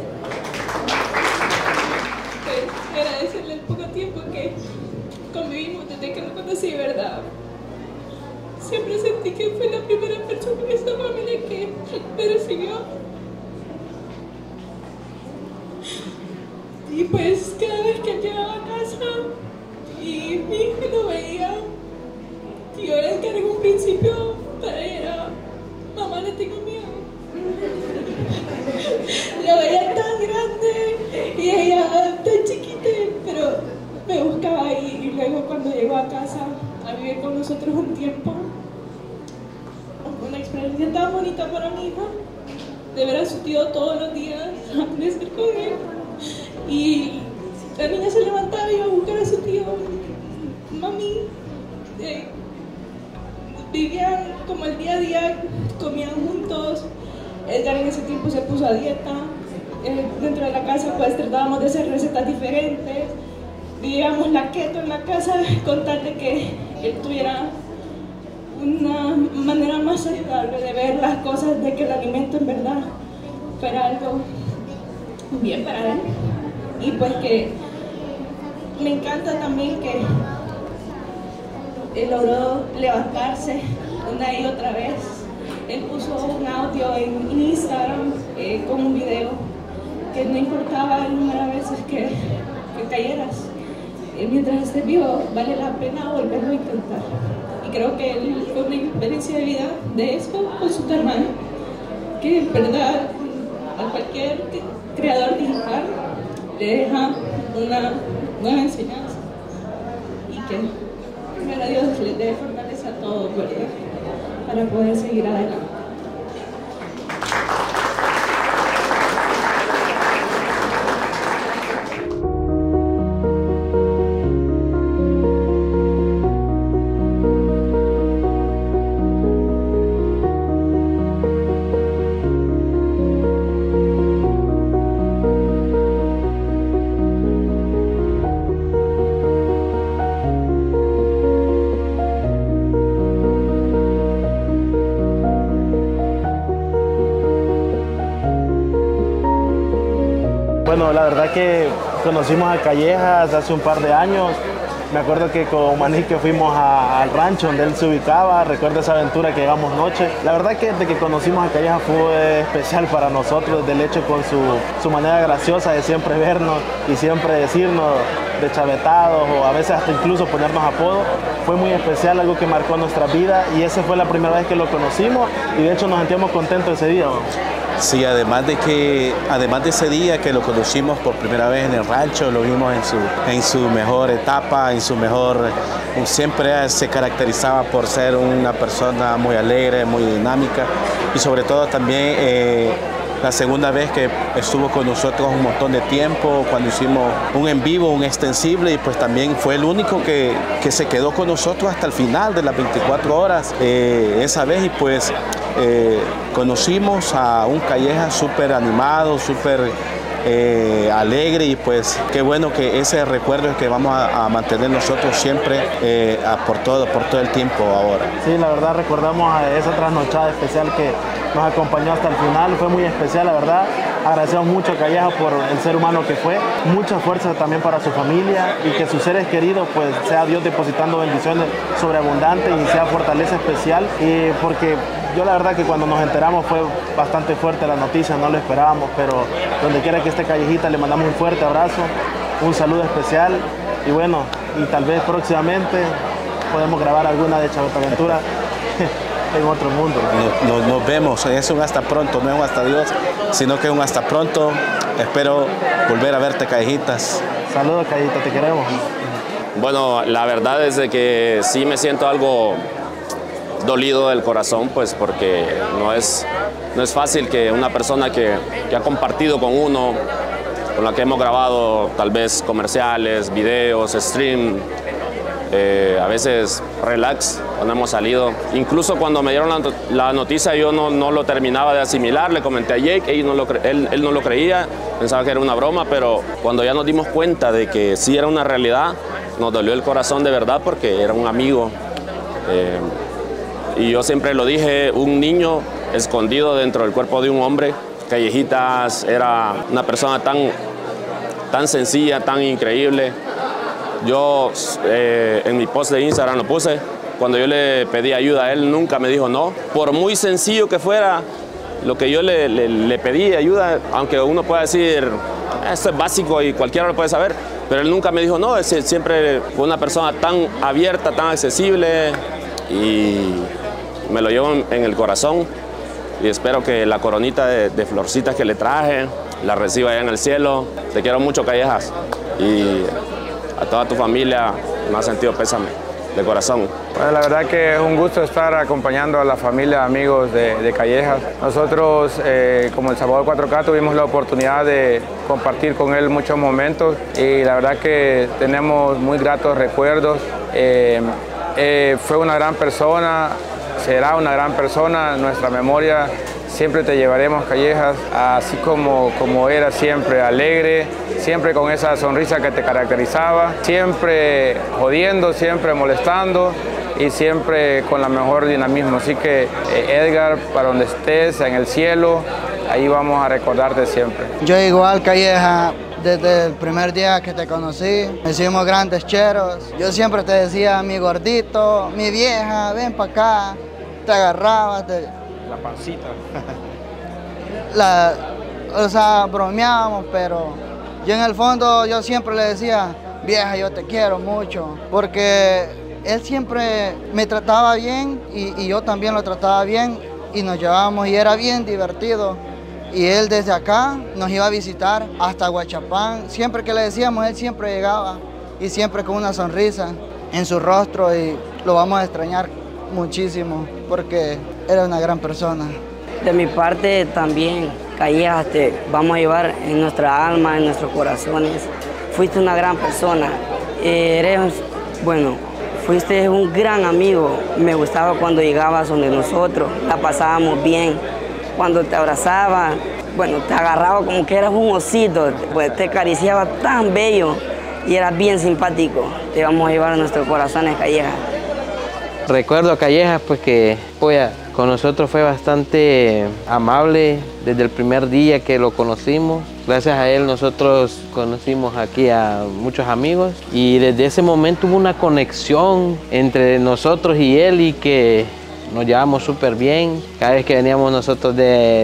Pues agradecerle el poco tiempo que convivimos desde que lo conocí, ¿verdad? Siempre sentí que fue la primera persona en esta familia que me recibió. Y pues cada vez que llegaba a casa y lo veía, yo Edgar en un principio para ella era, mamá, le tengo miedo. Lo veía tan grande y ella tan chiquita, pero me buscaba ahí. Y luego cuando llegó a casa a vivir con nosotros un tiempo, una experiencia tan bonita para mi hija, de ver a su tío todos los días, de estar con él. Y la niña se levantaba y iba a buscar a su tío. Mami, vivían como el día a día, comían juntos. Edgar en ese tiempo se puso a dieta. Dentro de la casa pues tratábamos de hacer recetas diferentes. Vivíamos la keto en la casa con tal de que él tuviera una manera más saludable de ver las cosas, de que el alimento en verdad fuera algo bien para él. Y pues que me encanta también que él logró levantarse una y otra vez. Él puso un audio en Instagram con un video que no importaba el número de veces que cayeras. Mientras estés vivo, vale la pena volverlo a intentar. Y creo que él fue una experiencia de vida de esto con su hermano, que en verdad a cualquier creador digital le deja una nueva enseñanza, y que primero Dios les dé fortaleza a todos, ¿verdad?, para poder seguir adelante. Bueno, la verdad que conocimos a Callejas hace un par de años. Me acuerdo que con Manique fuimos al rancho donde él se ubicaba. Recuerdo esa aventura que llegamos noche. La verdad que desde que conocimos a Callejas fue especial para nosotros, del hecho con su manera graciosa de siempre vernos y siempre decirnos de chavetados, o a veces hasta incluso ponernos apodos. Fue muy especial, algo que marcó nuestra vida, y esa fue la primera vez que lo conocimos, y de hecho nos sentíamos contentos ese día, ¿no? Sí, además de ese día que lo conocimos por primera vez en el rancho, lo vimos en su mejor etapa, siempre se caracterizaba por ser una persona muy alegre, muy dinámica, y sobre todo también la segunda vez que estuvo con nosotros un montón de tiempo, cuando hicimos un en vivo, un extensible, y pues también fue el único que se quedó con nosotros hasta el final de las 24 horas esa vez, y pues conocimos a un Calleja súper animado, súper alegre, y pues qué bueno que ese recuerdo es que vamos a mantener nosotros siempre por todo el tiempo ahora. Sí, la verdad recordamos a esa trasnochada especial que nos acompañó hasta el final, fue muy especial, la verdad. Agradecemos mucho a Calleja por el ser humano que fue, mucha fuerza también para su familia, y que sus seres queridos, pues sea Dios depositando bendiciones sobreabundantes y sea fortaleza especial, y porque yo la verdad que cuando nos enteramos fue bastante fuerte la noticia, no lo esperábamos, pero donde quiera que esté Callejita le mandamos un fuerte abrazo, un saludo especial, y bueno, y tal vez próximamente podemos grabar alguna de Chavotaventura en otro mundo. Nos vemos, es un hasta pronto, no es un hasta Dios, sino que es un hasta pronto. Espero volver a verte, Callejitas. Saludos, Callejita, te queremos. Bueno, la verdad es de que sí me siento algo dolido del corazón, pues porque no es fácil que una persona que ha compartido con uno, con la que hemos grabado tal vez comerciales, videos, stream, a veces relax cuando hemos salido. Incluso cuando me dieron la noticia yo no lo terminaba de asimilar, le comenté a Jake, él no lo creía, pensaba que era una broma, pero cuando ya nos dimos cuenta de que sí era una realidad, nos dolió el corazón de verdad porque era un amigo. Y yo siempre lo dije, un niño escondido dentro del cuerpo de un hombre. Callejitas era una persona tan sencilla, tan increíble. Yo en mi post de Instagram lo puse, cuando yo le pedí ayuda a él nunca me dijo no. Por muy sencillo que fuera lo que yo le pedí ayuda, aunque uno pueda decir, esto es básico y cualquiera lo puede saber, pero él nunca me dijo no, siempre fue una persona tan abierta, tan accesible, y me lo llevo en el corazón, y espero que la coronita de florcitas que le traje la reciba allá en el cielo. Te quiero mucho, Callejas, y a toda tu familia me ha sentido pésame de corazón. Bueno, la verdad que es un gusto estar acompañando a la familia, amigos de Callejas. Nosotros, como El Salvador 4K, tuvimos la oportunidad de compartir con él muchos momentos, y la verdad que tenemos muy gratos recuerdos. Fue una gran persona, será una gran persona, nuestra memoria siempre te llevaremos, Callejas, así como era siempre, alegre, siempre con esa sonrisa que te caracterizaba, siempre jodiendo, siempre molestando y siempre con la mejor dinamismo. Así que Edgar, para donde estés, en el cielo, ahí vamos a recordarte siempre. Yo igual, Calleja, desde el primer día que te conocí, hicimos grandes cheros. Yo siempre te decía, mi gordito, mi vieja, ven para acá, te agarraba, la pancita. O sea, bromeábamos, pero yo en el fondo yo siempre le decía, vieja, yo te quiero mucho, porque él siempre me trataba bien y yo también lo trataba bien, y nos llevábamos y era bien divertido. Y él desde acá nos iba a visitar hasta Huachapán. Siempre que le decíamos, él siempre llegaba, y siempre con una sonrisa en su rostro, y lo vamos a extrañar muchísimo porque era una gran persona. De mi parte también, Callejas, te vamos a llevar en nuestra alma, en nuestros corazones. Fuiste una gran persona, fuiste un gran amigo. Me gustaba cuando llegabas donde nosotros, la pasábamos bien. Cuando te abrazaba, te agarraba como que eras un osito, pues te acariciaba tan bello y eras bien simpático. Te vamos a llevar a nuestros corazones, Callejas. Recuerdo a Callejas, pues que con nosotros fue bastante amable desde el primer día que lo conocimos. Gracias a él nosotros conocimos aquí a muchos amigos, y desde ese momento hubo una conexión entre nosotros y él, y que nos llevamos súper bien. Cada vez que veníamos nosotros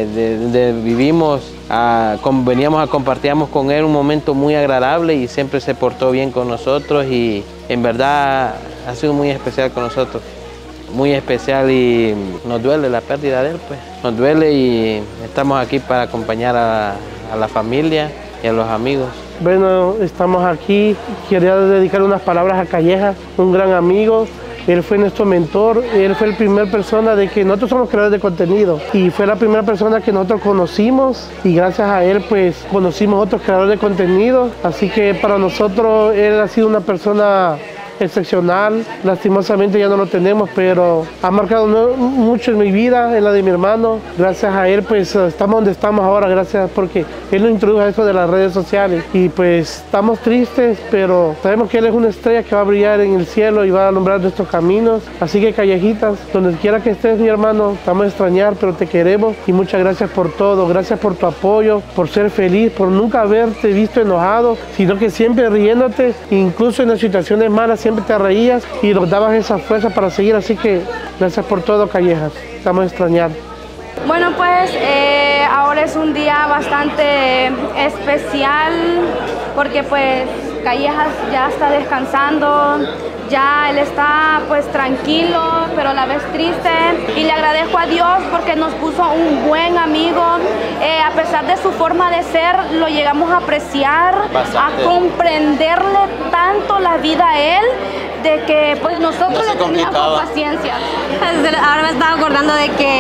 veníamos a compartíamos con él un momento muy agradable, y siempre se portó bien con nosotros, y en verdad ha sido muy especial con nosotros. Muy especial, y nos duele la pérdida de él, pues. Nos duele, y estamos aquí para acompañar a la familia y a los amigos. Bueno, estamos aquí. Quería dedicar unas palabras a Callejas, un gran amigo él fue nuestro mentor, él fue la primera persona de que nosotros somos creadores de contenido y fue la primera persona que nosotros conocimos y gracias a él pues conocimos otros creadores de contenido, así que para nosotros él ha sido una persona excepcional. Lastimosamente ya no lo tenemos, pero ha marcado mucho en mi vida, en la de mi hermano. Gracias a él pues estamos donde estamos ahora, gracias porque él nos introdujo a eso de las redes sociales y pues estamos tristes, pero sabemos que él es una estrella que va a brillar en el cielo y va a alumbrar nuestros caminos. Así que Callejitas, donde quiera que estés mi hermano, te vamos a extrañar, pero te queremos y muchas gracias por todo, gracias por tu apoyo, por ser feliz, por nunca haberte visto enojado, sino que siempre riéndote, incluso en las situaciones malas siempre te reías y nos dabas esa fuerza para seguir, así que gracias por todo Callejas, te vamos a extrañar. Bueno pues ahora es un día bastante especial porque pues Callejas ya está descansando, ya él está pues tranquilo pero a la vez triste y le agradezco a Dios porque nos puso un buen amigo, a pesar de su forma de ser lo llegamos a apreciar, bastante. A comprenderle tanto la vida a él de que pues nosotros le teníamos paciencia. Ahora me estaba acordando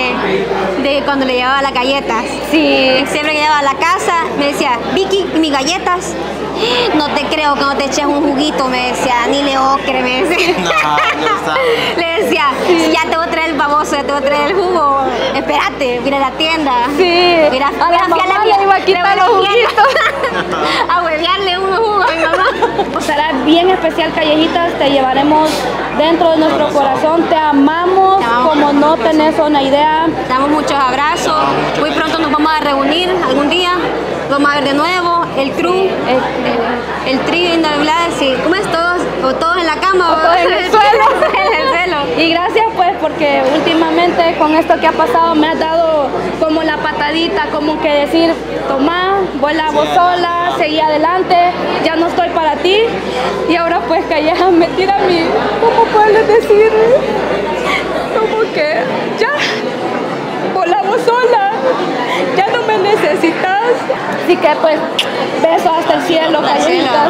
de cuando le llevaba las galletas. Sí. Siempre que llegaba a la casa me decía, Vicky, ¿y mis galletas? No te creo que no te eches un juguito, me decía, ni le ocre, me decía. No le decía, ya te voy a traer el baboso, ya te voy a traer el jugo. Espérate, mira la tienda. Sí. Mira, a la mamá le iba a quitar los juguitos. A huevearle unos jugos a mi mamá. Será bien especial Callejitas, te llevaremos dentro de nuestro corazón, te amamos como no tenés una idea. Te damos muchos abrazos, muy pronto nos vamos a reunir algún día, vamos a ver de nuevo el crew, el trío inolvidable, sí. ¿Cómo es todos? O todos en la cama, o todos en el suelo. En el suelo. Y gracias pues porque últimamente con esto que ha pasado me has dado como la patadita, como que decir, tomá, vuela vos sola, seguí adelante, ya no estoy para ti. Y ahora pues Callejas me tira a mí, ¿cómo puedes decir? Como que ya, volá vos sola, ya no me necesitas. Así que pues, besos hasta el cielo, Callejitas.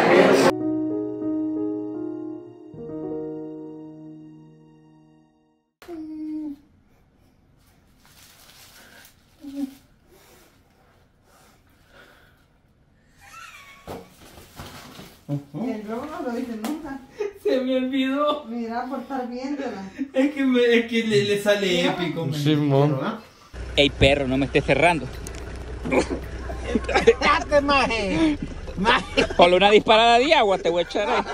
El globo no lo dice nunca. Se me olvidó. Mira, por estar viéndola. Es que le sale épico. Sí, Ey, perro, no me estés cerrando. ¡Date, maje! Con una disparada de agua te voy a echar ahí.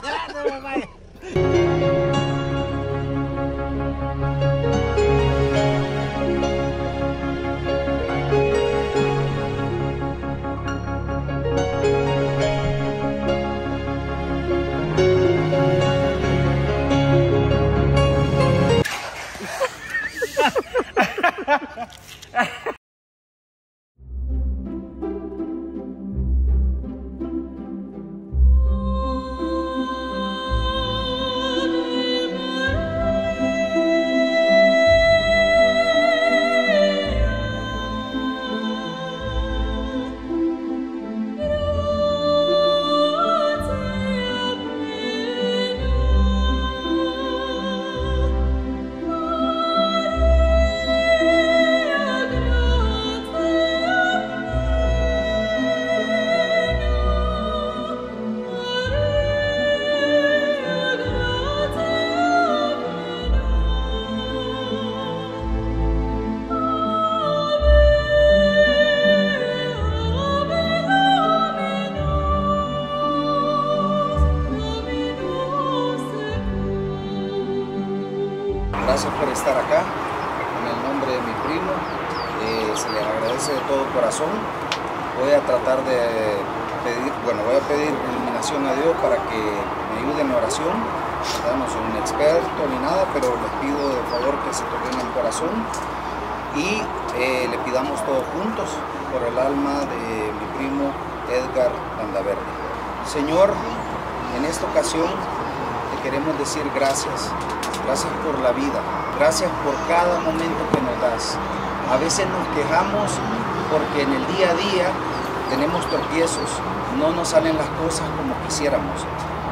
Gracias por estar acá, en el nombre de mi primo, se le agradece de todo corazón. Voy a tratar de pedir, voy a pedir iluminación a Dios para que me ayude en la oración. No soy un experto ni nada, pero les pido de favor que se toquen el corazón y le pidamos todos juntos por el alma de mi primo Edgar Landaverde. Señor, en esta ocasión te queremos decir gracias. Gracias por la vida, gracias por cada momento que nos das. A veces nos quejamos porque en el día a día tenemos tropiezos, no nos salen las cosas como quisiéramos.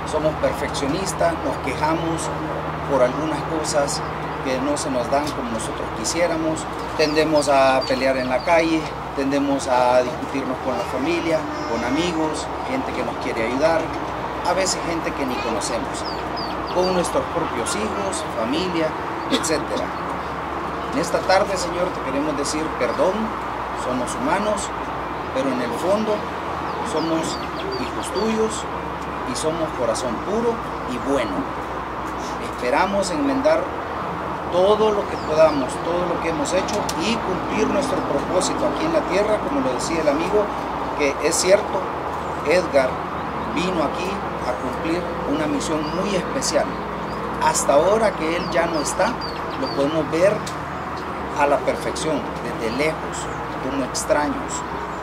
somos perfeccionistas, nos quejamos por algunas cosas que no se nos dan como nosotros quisiéramos, tendemos a pelear en la calle, tendemos a discutirnos con la familia, con amigos, gente que nos quiere ayudar, a veces gente que ni conocemos, con nuestros propios hijos, familia, etc. En esta tarde, Señor, te queremos decir perdón, somos humanos, pero en el fondo somos hijos tuyos y somos corazón puro y bueno. Esperamos enmendar todo lo que podamos, todo lo que hemos hecho y cumplir nuestro propósito aquí en la tierra, como lo decía el amigo, que es cierto, Edgar vino aquí a cumplir una misión muy especial. Hasta ahora que él ya no está, lo podemos ver a la perfección, desde lejos, como extraños.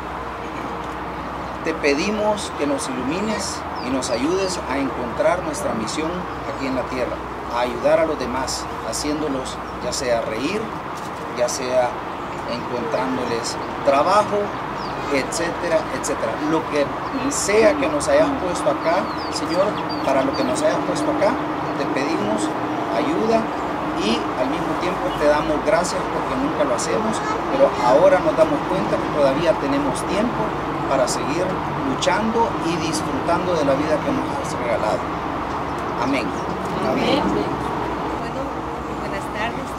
Te pedimos que nos ilumines y nos ayudes a encontrar nuestra misión aquí en la tierra, a ayudar a los demás, haciéndolos ya sea reír, ya sea encontrándoles trabajo, etcétera, etcétera. Lo que sea que nos hayas puesto acá, Señor, para lo que nos hayas puesto acá, te pedimos ayuda y al mismo tiempo te damos gracias porque nunca lo hacemos, pero ahora nos damos cuenta que todavía tenemos tiempo para seguir luchando y disfrutando de la vida que nos has regalado. Amén. Amén. Bueno, buenas tardes.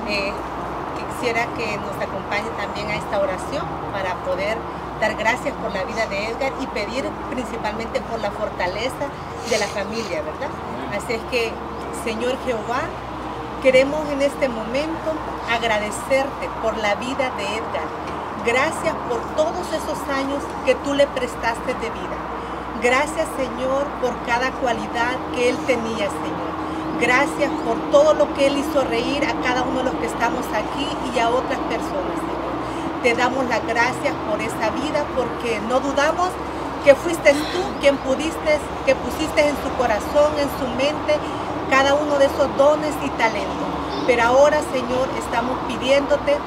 Quisiera que nos acompañe también a esta oración para poder dar gracias por la vida de Edgar y pedir principalmente por la fortaleza de la familia, ¿verdad? Así es que, Señor Jehová, queremos en este momento agradecerte por la vida de Edgar. Gracias por todos esos años que tú le prestaste de vida. Gracias, Señor, por cada cualidad que él tenía, Señor. Gracias por todo lo que él hizo reír a cada uno de los que estamos aquí y a otras personas, Señor. Te damos las gracias por esa vida porque no dudamos que fuiste tú quien que pusiste en su corazón, en su mente, cada uno de esos dones y talentos. Pero ahora, Señor, estamos pidiéndote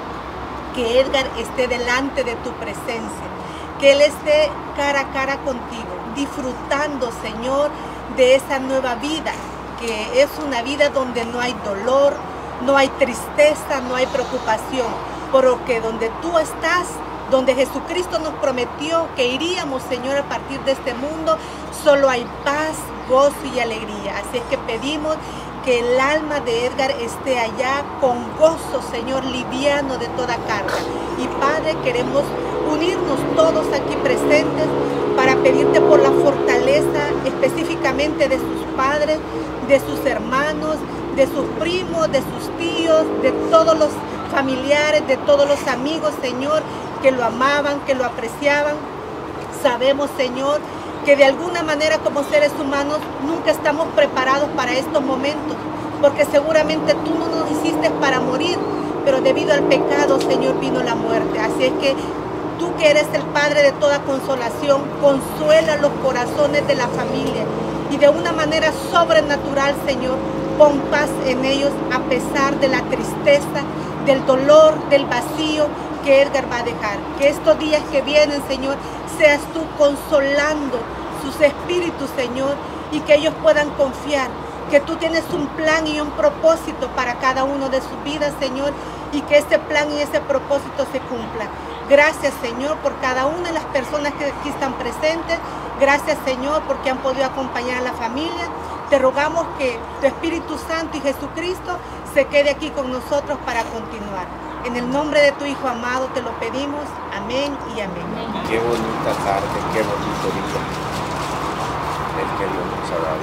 que Edgar esté delante de tu presencia, que él esté cara a cara contigo, disfrutando, Señor, de esa nueva vida, que es una vida donde no hay dolor, no hay tristeza, no hay preocupación, porque donde tú estás, donde Jesucristo nos prometió que iríamos, Señor, a partir de este mundo, solo hay paz, gozo y alegría. Así es que pedimos que el alma de Edgar esté allá con gozo, Señor, liviano de toda carga. Y Padre, queremos unirnos todos aquí presentes para pedirte por la fortaleza específicamente de sus padres, de sus hermanos, de sus primos, de sus tíos, de todos los familiares, de todos los amigos, Señor, que lo amaban, que lo apreciaban. Sabemos, Señor, que de alguna manera como seres humanos nunca estamos preparados para estos momentos, porque seguramente tú no nos hiciste para morir, pero debido al pecado, Señor, vino la muerte. Así es que tú, que eres el Padre de toda consolación, consuela los corazones de la familia y de una manera sobrenatural, Señor, pon paz en ellos a pesar de la tristeza, del dolor, del vacío que Edgar va a dejar. Que estos días que vienen, Señor, seas tú consolando sus espíritus, Señor, y que ellos puedan confiar que tú tienes un plan y un propósito para cada uno de sus vidas, Señor, y que ese plan y ese propósito se cumpla. Gracias, Señor, por cada una de las personas que aquí están presentes. Gracias, Señor, porque han podido acompañar a la familia. Te rogamos que tu Espíritu Santo y Jesucristo se quede aquí con nosotros para continuar. En el nombre de tu Hijo amado te lo pedimos. Amén y amén. Qué bonita tarde, qué bonito día el que Dios nos ha dado.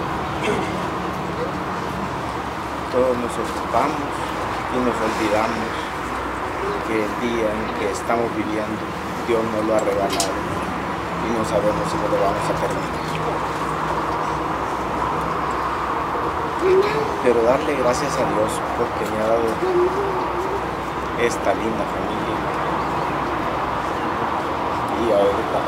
Todos nos ocupamos y nos olvidamos que el día en que estamos viviendo Dios nos lo ha regalado y no sabemos si lo vamos a terminar. Pero darle gracias a Dios porque me ha dado esta linda familia y a Edgar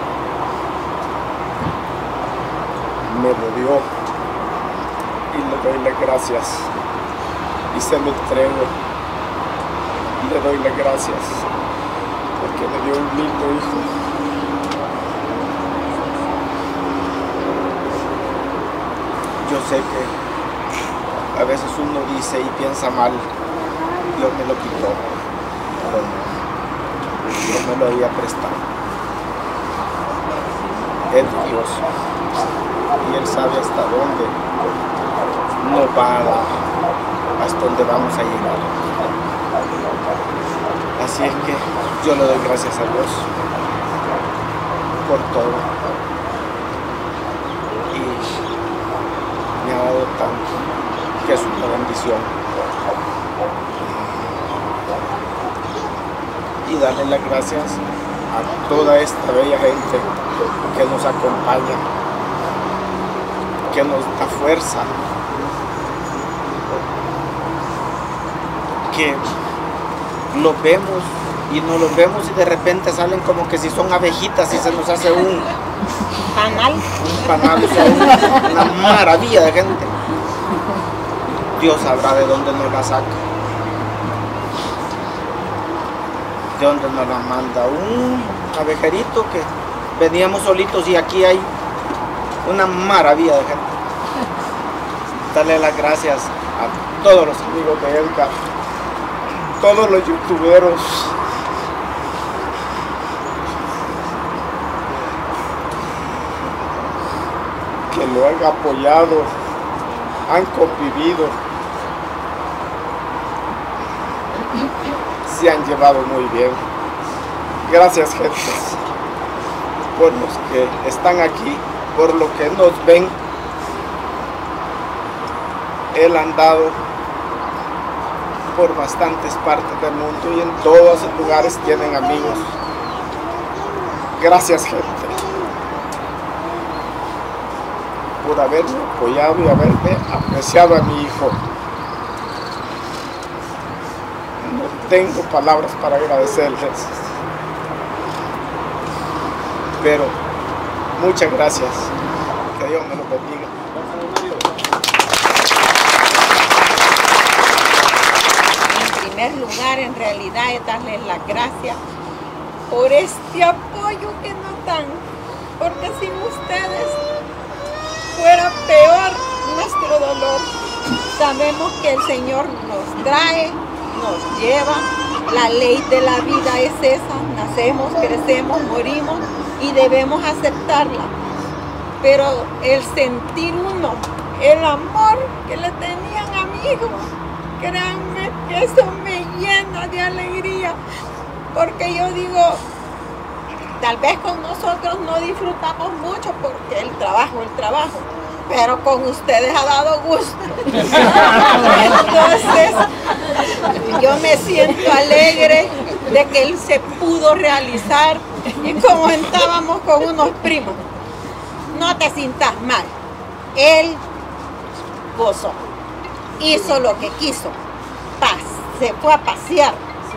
me rodeó y le doy las gracias y se lo entrego y le doy las gracias porque me dio un lindo hijo Yo sé que a veces uno dice y piensa mal, Dios me lo quitó, pero no, Dios me lo había prestado. Es Dios y Él sabe hasta dónde nos va a dar, hasta dónde vamos a llegar. Así es que yo le doy gracias a Dios por todo y me ha dado tanto que es una bendición. Y darle las gracias a toda esta bella gente que nos acompaña, que nos da fuerza, que los vemos y no los vemos y de repente salen como que si son abejitas y se nos hace un panal, o sea, una maravilla de gente. Dios sabrá de dónde nos la saca, de dónde nos la manda. Un abejerito que veníamos solitos y aquí hay una maravilla de gente. Darle las gracias a todos los amigos de Edgar, todos los youtuberos, que lo han apoyado, han convivido, se han llevado muy bien. Gracias, gente, por los que están aquí, por los que nos ven. Él ha andado por bastantes partes del mundo y en todos los lugares tienen amigos. Gracias, gente, por haberme apoyado y haberme apreciado a mi hijo. No tengo palabras para agradecerles, pero muchas gracias. Que Dios me lo bendiga. En primer lugar, en realidad, es darles las gracias por este apoyo que nos dan, porque sin ustedes fuera peor nuestro dolor. Sabemos que el Señor nos trae, nos lleva, la ley de la vida es esa, nacemos, crecemos, morimos y debemos aceptarla. Pero el sentir uno, el amor que le tenían a mi hijo, créanme que eso me llena de alegría, porque yo digo, tal vez con nosotros no disfrutamos mucho porque el trabajo, pero con ustedes ha dado gusto. Entonces, yo me siento alegre de que él se pudo realizar y como estábamos con unos primos, no te sientas mal, él gozó, hizo lo que quiso, se fue a pasear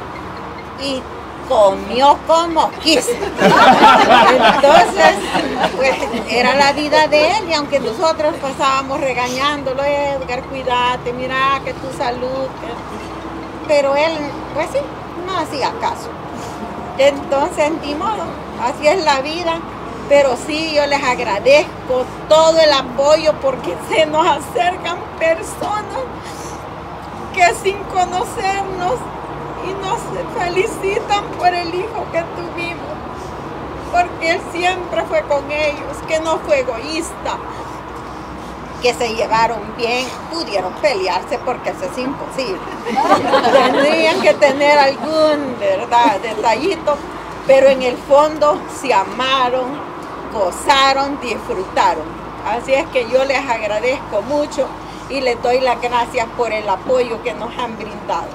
y comió como quiso. Entonces, pues era la vida de él y aunque nosotros pasábamos regañándolo, Edgar, cuídate, mira que tu salud, pero él, pues sí, no hacía caso. Entonces, ni modo, así es la vida, pero sí, yo les agradezco todo el apoyo porque se nos acercan personas que sin conocernos y nos felicitan por el hijo que tuvimos, porque él siempre fue con ellos, que no fue egoísta, que se llevaron bien, pudieron pelearse porque eso es imposible. Tendrían que tener algún, ¿verdad?, detallito, pero en el fondo se amaron, gozaron, disfrutaron. Así es que yo les agradezco mucho y les doy las gracias por el apoyo que nos han brindado.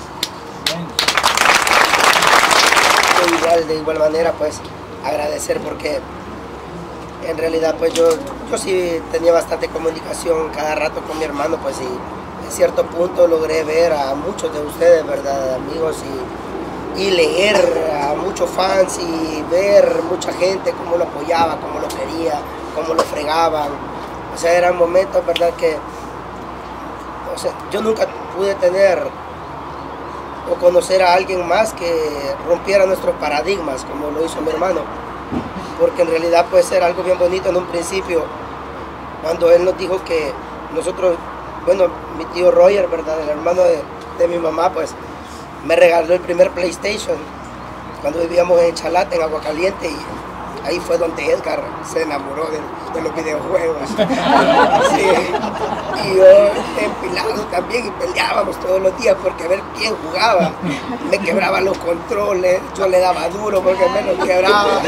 De igual manera, pues agradecer porque en realidad pues yo sí tenía bastante comunicación cada rato con mi hermano, pues y en cierto punto logré ver a muchos de ustedes, ¿verdad?, amigos, y leer a muchos fans y ver mucha gente cómo lo apoyaba, cómo lo quería, cómo lo fregaban. O sea, eran momentos, ¿verdad?, que o sea, yo nunca pude tener o conocer a alguien más que rompiera nuestros paradigmas como lo hizo mi hermano, porque en realidad puede ser algo bien bonito en un principio cuando él nos dijo que nosotros, bueno, mi tío Roger, ¿verdad? El hermano de mi mamá, pues me regaló el primer PlayStation cuando vivíamos en Chalate, en Aguacaliente, y ahí fue donde Edgar se enamoró de los videojuegos. Sí. Y yo empilado también, y peleábamos todos los días porque a ver quién jugaba. Me quebraba los controles, yo le daba duro porque me los quebraba.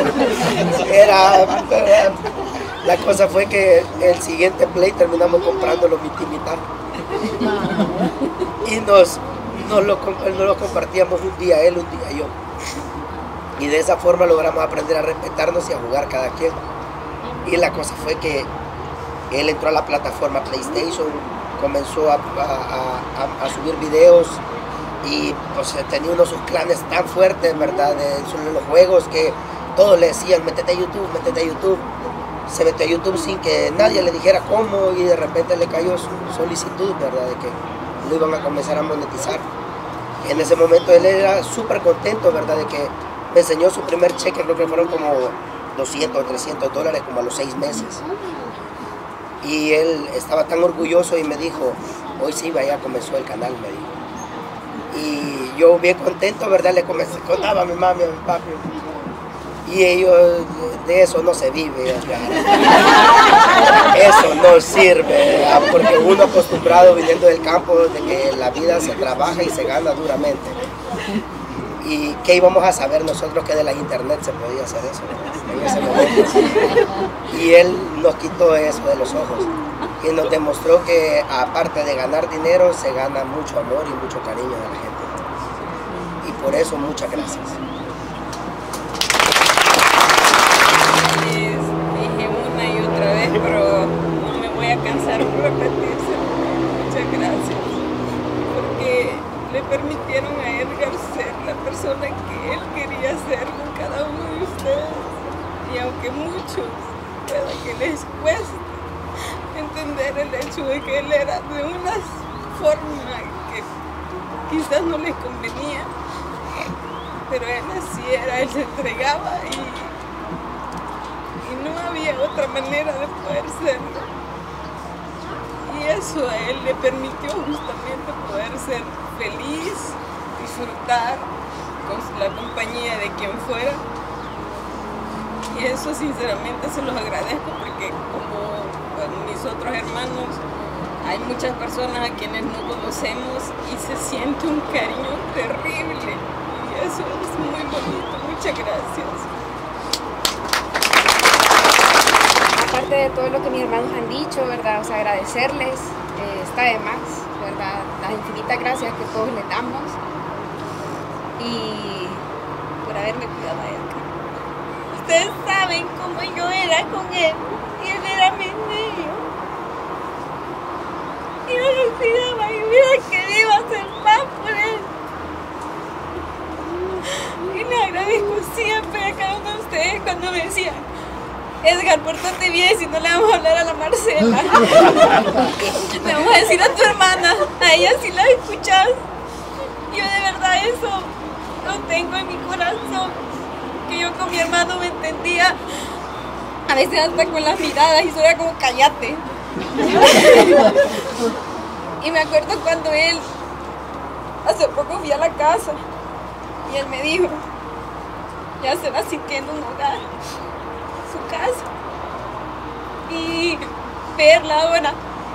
La cosa fue que el siguiente Play terminamos comprándolo mitad y mitad. Y nos lo compartíamos un día él, un día yo. Y de esa forma logramos aprender a respetarnos y a jugar cada quien. Y la cosa fue que él entró a la plataforma PlayStation, comenzó a subir videos y pues tenía unos sus clanes tan fuertes, ¿verdad? Sobre los juegos que todos le decían, métete a YouTube, métete a YouTube. Se metió a YouTube sin que nadie le dijera cómo y de repente le cayó su solicitud, ¿verdad? De que lo iban a comenzar a monetizar. En ese momento él era súper contento, ¿verdad? De que me enseñó su primer cheque, creo que fueron como 200 o 300 dólares como a los 6 meses. Y él estaba tan orgulloso y me dijo, hoy sí, vaya, comenzó el canal, me dijo. Y yo bien contento, ¿verdad? Le contaba a mi mami, a mi papi. Y ellos, de eso no se vive, eso no sirve, porque uno acostumbrado viniendo del campo de que la vida se trabaja y se gana duramente. ¿Y qué íbamos a saber nosotros que de la internet se podía hacer eso en ese momento? Y él nos quitó eso de los ojos y nos demostró que aparte de ganar dinero se gana mucho amor y mucho cariño de la gente. Y por eso muchas gracias. Dije una y otra vez, pero no me voy a cansar por repetirse. Muchas gracias, porque le permitieron a Edgar ser la persona que él quería ser con cada uno de ustedes. Y aunque muchos pueda que les cueste entender el hecho de que él era de una forma que quizás no les convenía, pero él así era, él se entregaba y no había otra manera de poder serlo. Y eso a él le permitió justamente poder ser feliz, disfrutar con la compañía de quien fuera. Y eso sinceramente se los agradezco porque como mis otros hermanos, hay muchas personas a quienes no conocemos y se siente un cariño terrible. Y eso es muy bonito. Muchas gracias. Aparte de todo lo que mis hermanos han dicho, ¿verdad? O sea, agradecerles, está de más, ¿verdad? Las infinitas gracias que todos les damos y por haberme cuidado a Edgar. Ustedes saben cómo yo era con él y él era mi niño. Y yo lo cuidaba y hubiera querido hacer más por él. Y le agradezco siempre a cada uno de ustedes cuando me decían, Edgar, pórtate bien, si no le vamos a hablar a la Marcela. Le vamos a decir a tu hermana, a ella sí la escuchas. Yo de verdad eso lo tengo en mi corazón, que yo con mi hermano me entendía, a veces hasta con las miradas, y eso era como cállate. Y me acuerdo cuando él, hace poco fui a la casa, y él me dijo, ya se va sintiendo un hogar, su casa, y verla ahora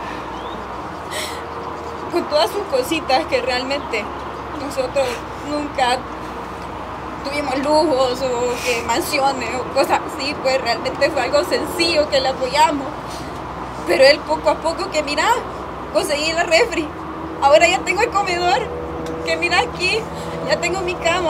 con todas sus cositas que realmente nosotros nunca tuvimos lujos o que mansiones o cosas así, pues realmente fue algo sencillo que le apoyamos, pero él poco a poco que mira, conseguí la refri, ahora ya tengo el comedor, que mira aquí, ya tengo mi cama.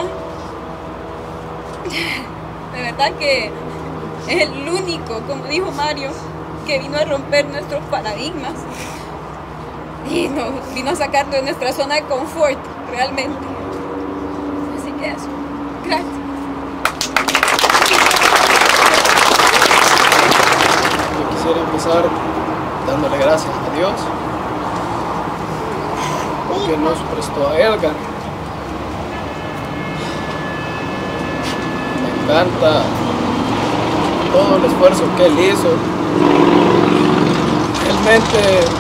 De verdad que es el único, como dijo Mario, que vino a romper nuestros paradigmas y nos vino a sacar de nuestra zona de confort, realmente. Así que eso, gracias. Yo quisiera empezar dándole gracias a Dios porque nos prestó a Edgar. Me encanta todo el esfuerzo que él hizo realmente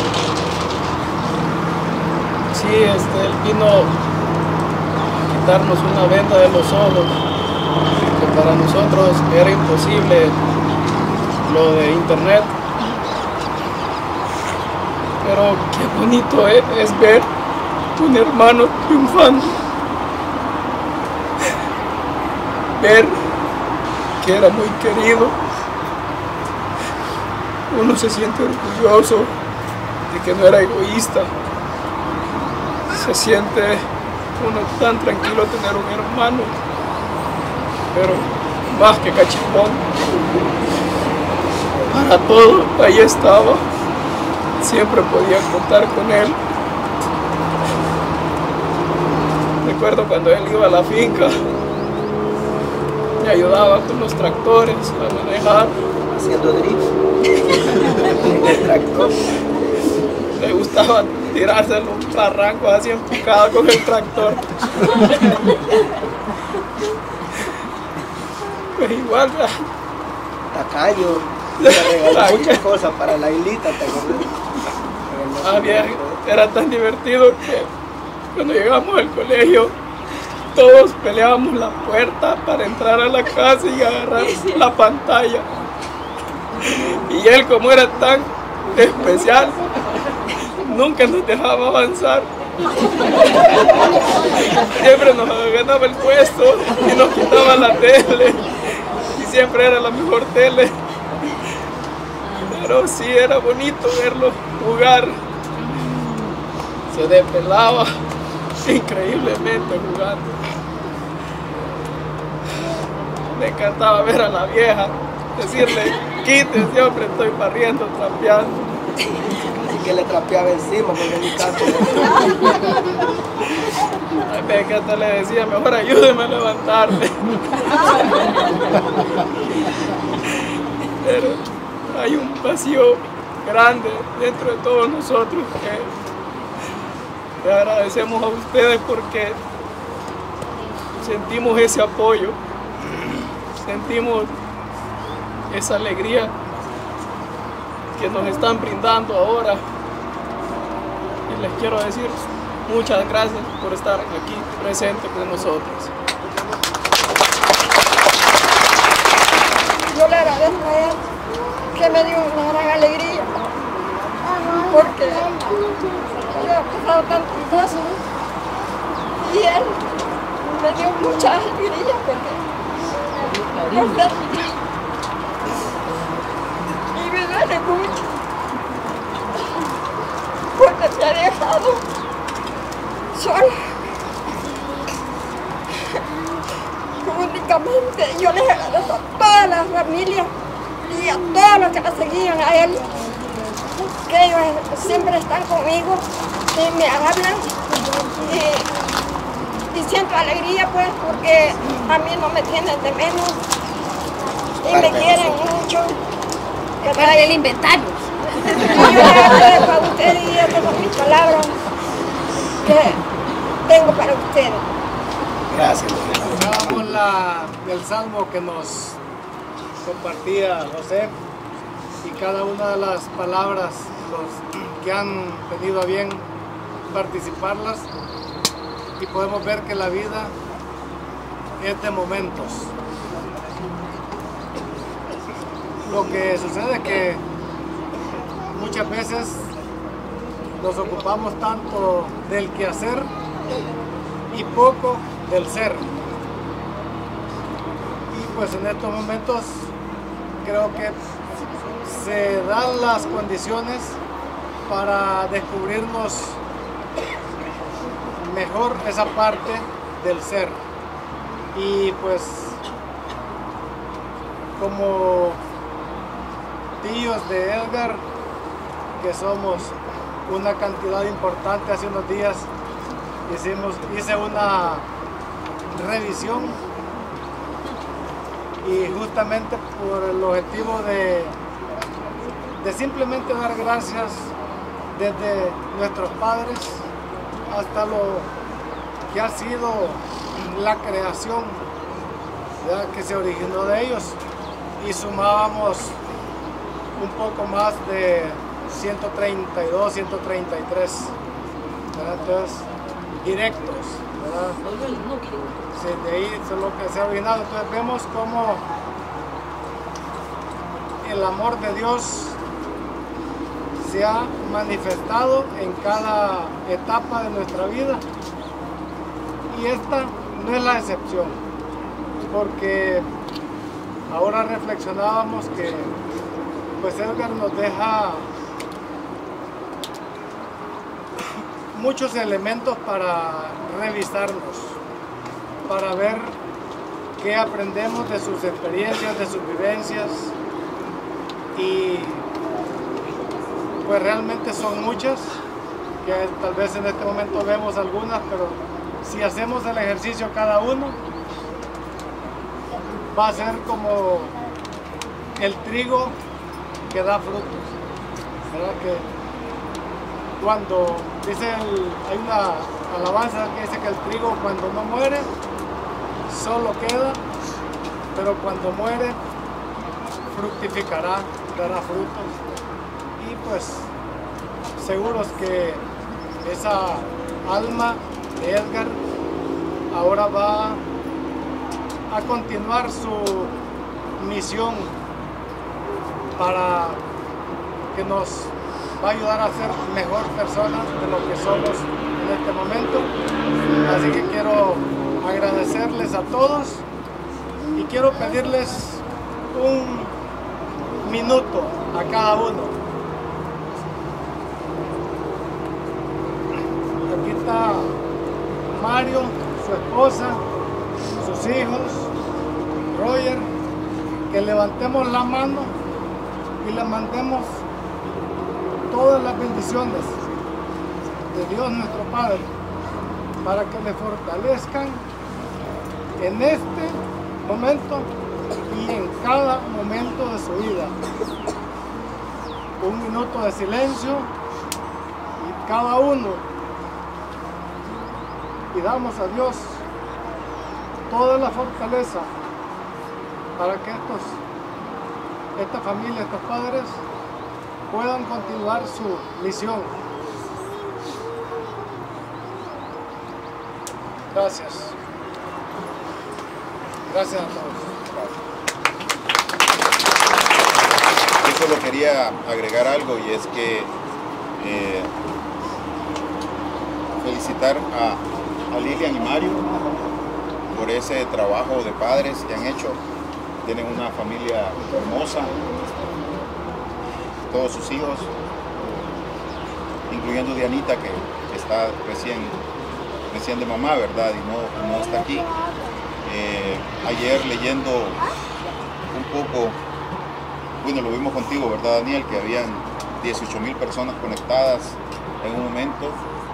sí, él vino a quitarnos una venda de los ojos, que para nosotros era imposible lo de internet. Pero qué bonito es ver un hermano triunfando, ver que era muy querido. Uno se siente orgulloso de que no era egoísta. Se siente uno tan tranquilo tener un hermano, pero más que cachipón. Para todo, ahí estaba. Siempre podía contar con él. Recuerdo cuando él iba a la finca, me ayudaba con los tractores a manejar. Haciendo drift en el tractor. Le gustaba tirarse en los barrancos así empujado con el tractor. Pues igual, tacayo, le regaló muchas cosas para la islita, ¿te acuerdas? Bien, era tan divertido que cuando llegamos al colegio todos peleábamos la puerta para entrar a la casa y agarrar la pantalla. Y él, como era tan especial, nunca nos dejaba avanzar. Siempre nos ganaba el puesto y nos quitaba la tele. Y siempre era la mejor tele. Pero sí era bonito verlo jugar. Se depelaba increíblemente jugando. Me encantaba ver a la vieja, decirle, quítese hombre, estoy barriendo, trapeando. Así que le trapeaba encima porque mi caso. Me encanta, le decía, mejor ayúdeme a levantarme. Pero hay un vacío grande dentro de todos nosotros que le agradecemos a ustedes porque sentimos ese apoyo, sentimos esa alegría que nos están brindando ahora. Y les quiero decir muchas gracias por estar aquí presentes con nosotros. Yo le agradezco a él que me dio una gran alegría, porque yo he pasado tantas cosas y él me dio mucha alegría porque y me duele mucho porque me ha dejado sola. Únicamente yo les agradezco a toda la familia y a todos los que la seguían a él, que ellos siempre están conmigo y me hablan y siento alegría pues porque a mí no me tienen de menos y me quieren mucho. Que trae el inventario. Yo les agradezco a ustedes y estas son mis palabras que tengo para ustedes. Gracias. Escuchábamos el salmo que nos compartía José y cada una de las palabras los que han tenido a bien participarlas, y podemos ver que la vida es de momentos. Lo que sucede es que muchas veces nos ocupamos tanto del quehacer y poco del ser. Y pues en estos momentos creo que se dan las condiciones para descubrirnos mejor esa parte del ser. Y pues como tíos de Edgar, que somos una cantidad importante, hace unos días hice una revisión y justamente por el objetivo de simplemente dar gracias desde nuestros padres hasta lo que ha sido la creación, ¿verdad?, que se originó de ellos, y sumábamos un poco más de 132, 133, ¿verdad? Entonces, directos, ¿verdad? Sí, de ahí es lo que se ha originado. Entonces vemos cómo el amor de Dios se ha manifestado en cada etapa de nuestra vida, y esta no es la excepción, porque ahora reflexionábamos que pues Edgar nos deja muchos elementos para revisarnos, para ver qué aprendemos de sus experiencias, de sus vivencias, y pues realmente son muchas, que tal vez en este momento vemos algunas, pero si hacemos el ejercicio cada uno, va a ser como el trigo que da frutos, ¿verdad? Que cuando dice hay una alabanza que dice que el trigo cuando no muere solo queda, pero cuando muere fructificará, dará frutos. Y pues seguros que esa alma de Edgar ahora va a continuar su misión para que nos va a ayudar a ser mejor personas de lo que somos en este momento. Así que quiero agradecerles a todos y quiero pedirles un minuto a cada uno. Aquí está Mario, su esposa, sus hijos, Roger, que levantemos la mano y le mandemos todas las bendiciones de Dios nuestro Padre para que le fortalezcan en este momento y en cada momento de su vida. Un minuto de silencio y cada uno pidamos a Dios toda la fortaleza para que esta familia, estos padres puedan continuar su misión. Gracias. Gracias a todos. Yo solo quería agregar algo, y es que felicitar a Lilian y Mario por ese trabajo de padres que han hecho. Tienen una familia hermosa, todos sus hijos, incluyendo Dianita, que está recién de mamá, ¿verdad? Y no está aquí. Ayer leyendo un poco, bueno, lo vimos contigo, ¿verdad, Daniel? Que habían 18,000 personas conectadas en un momento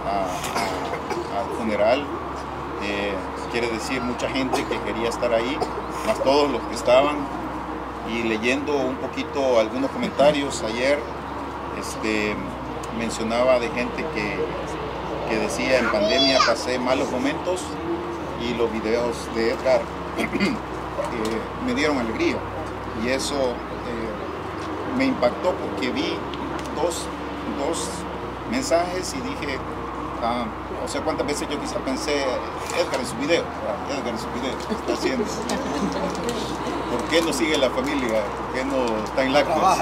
al funeral. Quiere decir mucha gente que quería estar ahí, más todos los que estaban. Y leyendo un poquito algunos comentarios ayer, mencionaba de gente que decía: en pandemia pasé malos momentos y los videos de Edgar me dieron alegría, y eso me impactó porque vi dos mensajes y dije, o sea, cuántas veces yo quizá pensé: Edgar en su video, ¿qué está haciendo? ¿Por qué no sigue la familia? ¿Por qué no está en lácteos?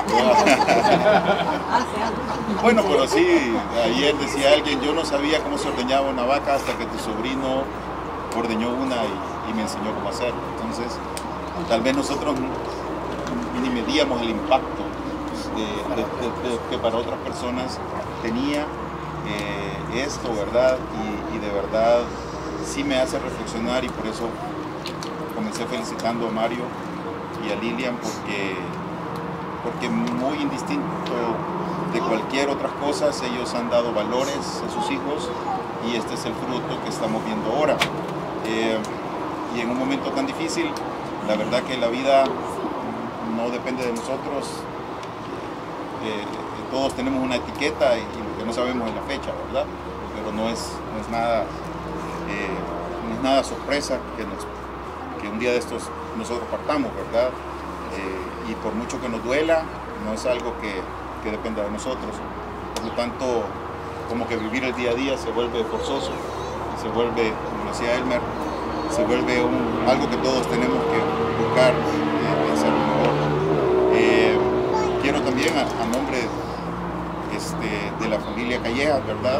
Bueno, pero sí, ayer decía alguien: yo no sabía cómo se ordeñaba una vaca hasta que tu sobrino ordeñó una y me enseñó cómo hacerlo. Entonces, tal vez nosotros ni medíamos el impacto que para otras personas tenía esto, ¿verdad? Y de verdad sí me hace reflexionar, y por eso comencé felicitando a Mario y a Lilian, porque muy indistinto de cualquier otra cosa, ellos han dado valores a sus hijos, y este es el fruto que estamos viendo ahora. Y en un momento tan difícil, la verdad que la vida no depende de nosotros. Todos tenemos una etiqueta y lo que no sabemos es la fecha, ¿verdad? Pero no es nada sorpresa que un día de estos nosotros partamos, ¿verdad? Y por mucho que nos duela, no es algo que que dependa de nosotros. Por lo tanto, como que vivir el día a día se vuelve forzoso, se vuelve, como decía Elmer, se vuelve algo que todos tenemos que buscar ser mejor. Quiero también a nombre de la familia Callejas, ¿verdad?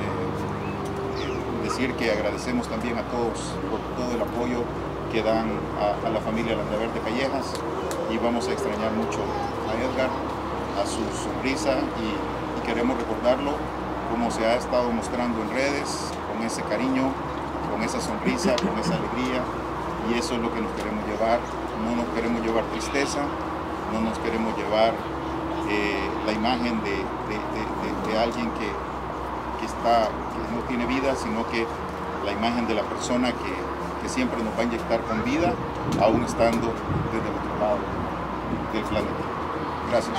Decir que agradecemos también a todos por todo el apoyo que dan a la familia Landaverde Callejas, y vamos a extrañar mucho a Edgar, a su sonrisa, y queremos recordarlo como se ha estado mostrando en redes, con ese cariño, con esa sonrisa, con esa alegría, y eso es lo que nos queremos llevar. No nos queremos llevar tristeza, no nos queremos llevar la imagen de alguien que no tiene vida, sino que la imagen de la persona que siempre nos va a inyectar con vida, aún estando desde el otro lado del planeta. Gracias.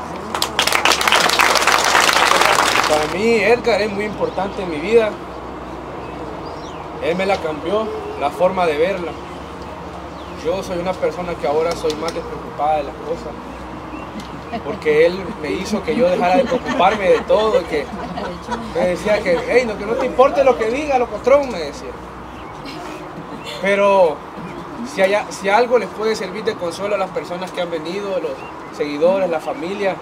Para mí Edgar es muy importante en mi vida. Él me la cambió, la forma de verla. Yo soy una persona que ahora soy más despreocupada de las cosas, porque él me hizo que yo dejara de preocuparme de todo, y que me decía que, hey, que no te importe lo que diga, locotrón, me decía. Pero si algo les puede servir de consuelo a las personas que han venido, los seguidores, la familia,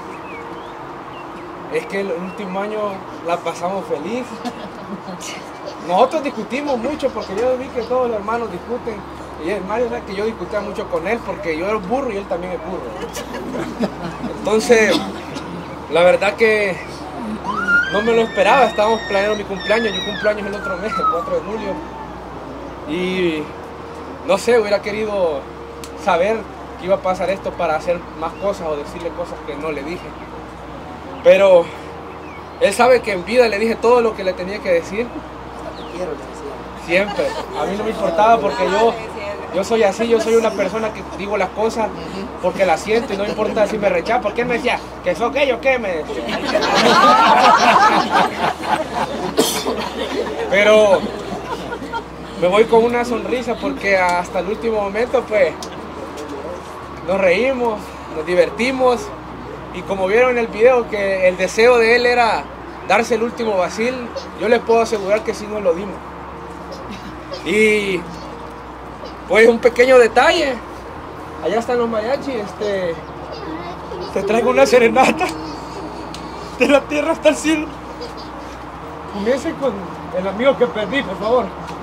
es que el último año la pasamos feliz. Nosotros discutimos mucho, porque yo vi que todos los hermanos discuten. Y el Mario sabe que yo discutía mucho con él, porque yo era burro y él también es burro. Entonces, la verdad que no me lo esperaba. Estábamos planeando mi cumpleaños. Yo cumpleaños el otro mes, el 4 de julio. Y no sé, hubiera querido saber que iba a pasar esto para hacer más cosas o decirle cosas que no le dije. Pero él sabe que en vida le dije todo lo que le tenía que decir. Siempre. A mí no me importaba, porque yo soy así, yo soy una persona que digo las cosas porque las siento, y no importa si me rechaza. Porque él me decía, ¿que eso qué? ¿Yo qué? Me decía. Pero me voy con una sonrisa, porque hasta el último momento pues nos reímos, nos divertimos, y como vieron en el video que el deseo de él era darse el último vacil, yo les puedo asegurar que sí nos lo dimos. Y pues un pequeño detalle, allá están los mariachis, te traigo una serenata de la tierra hasta el cielo. Comience con el amigo que perdí, por favor.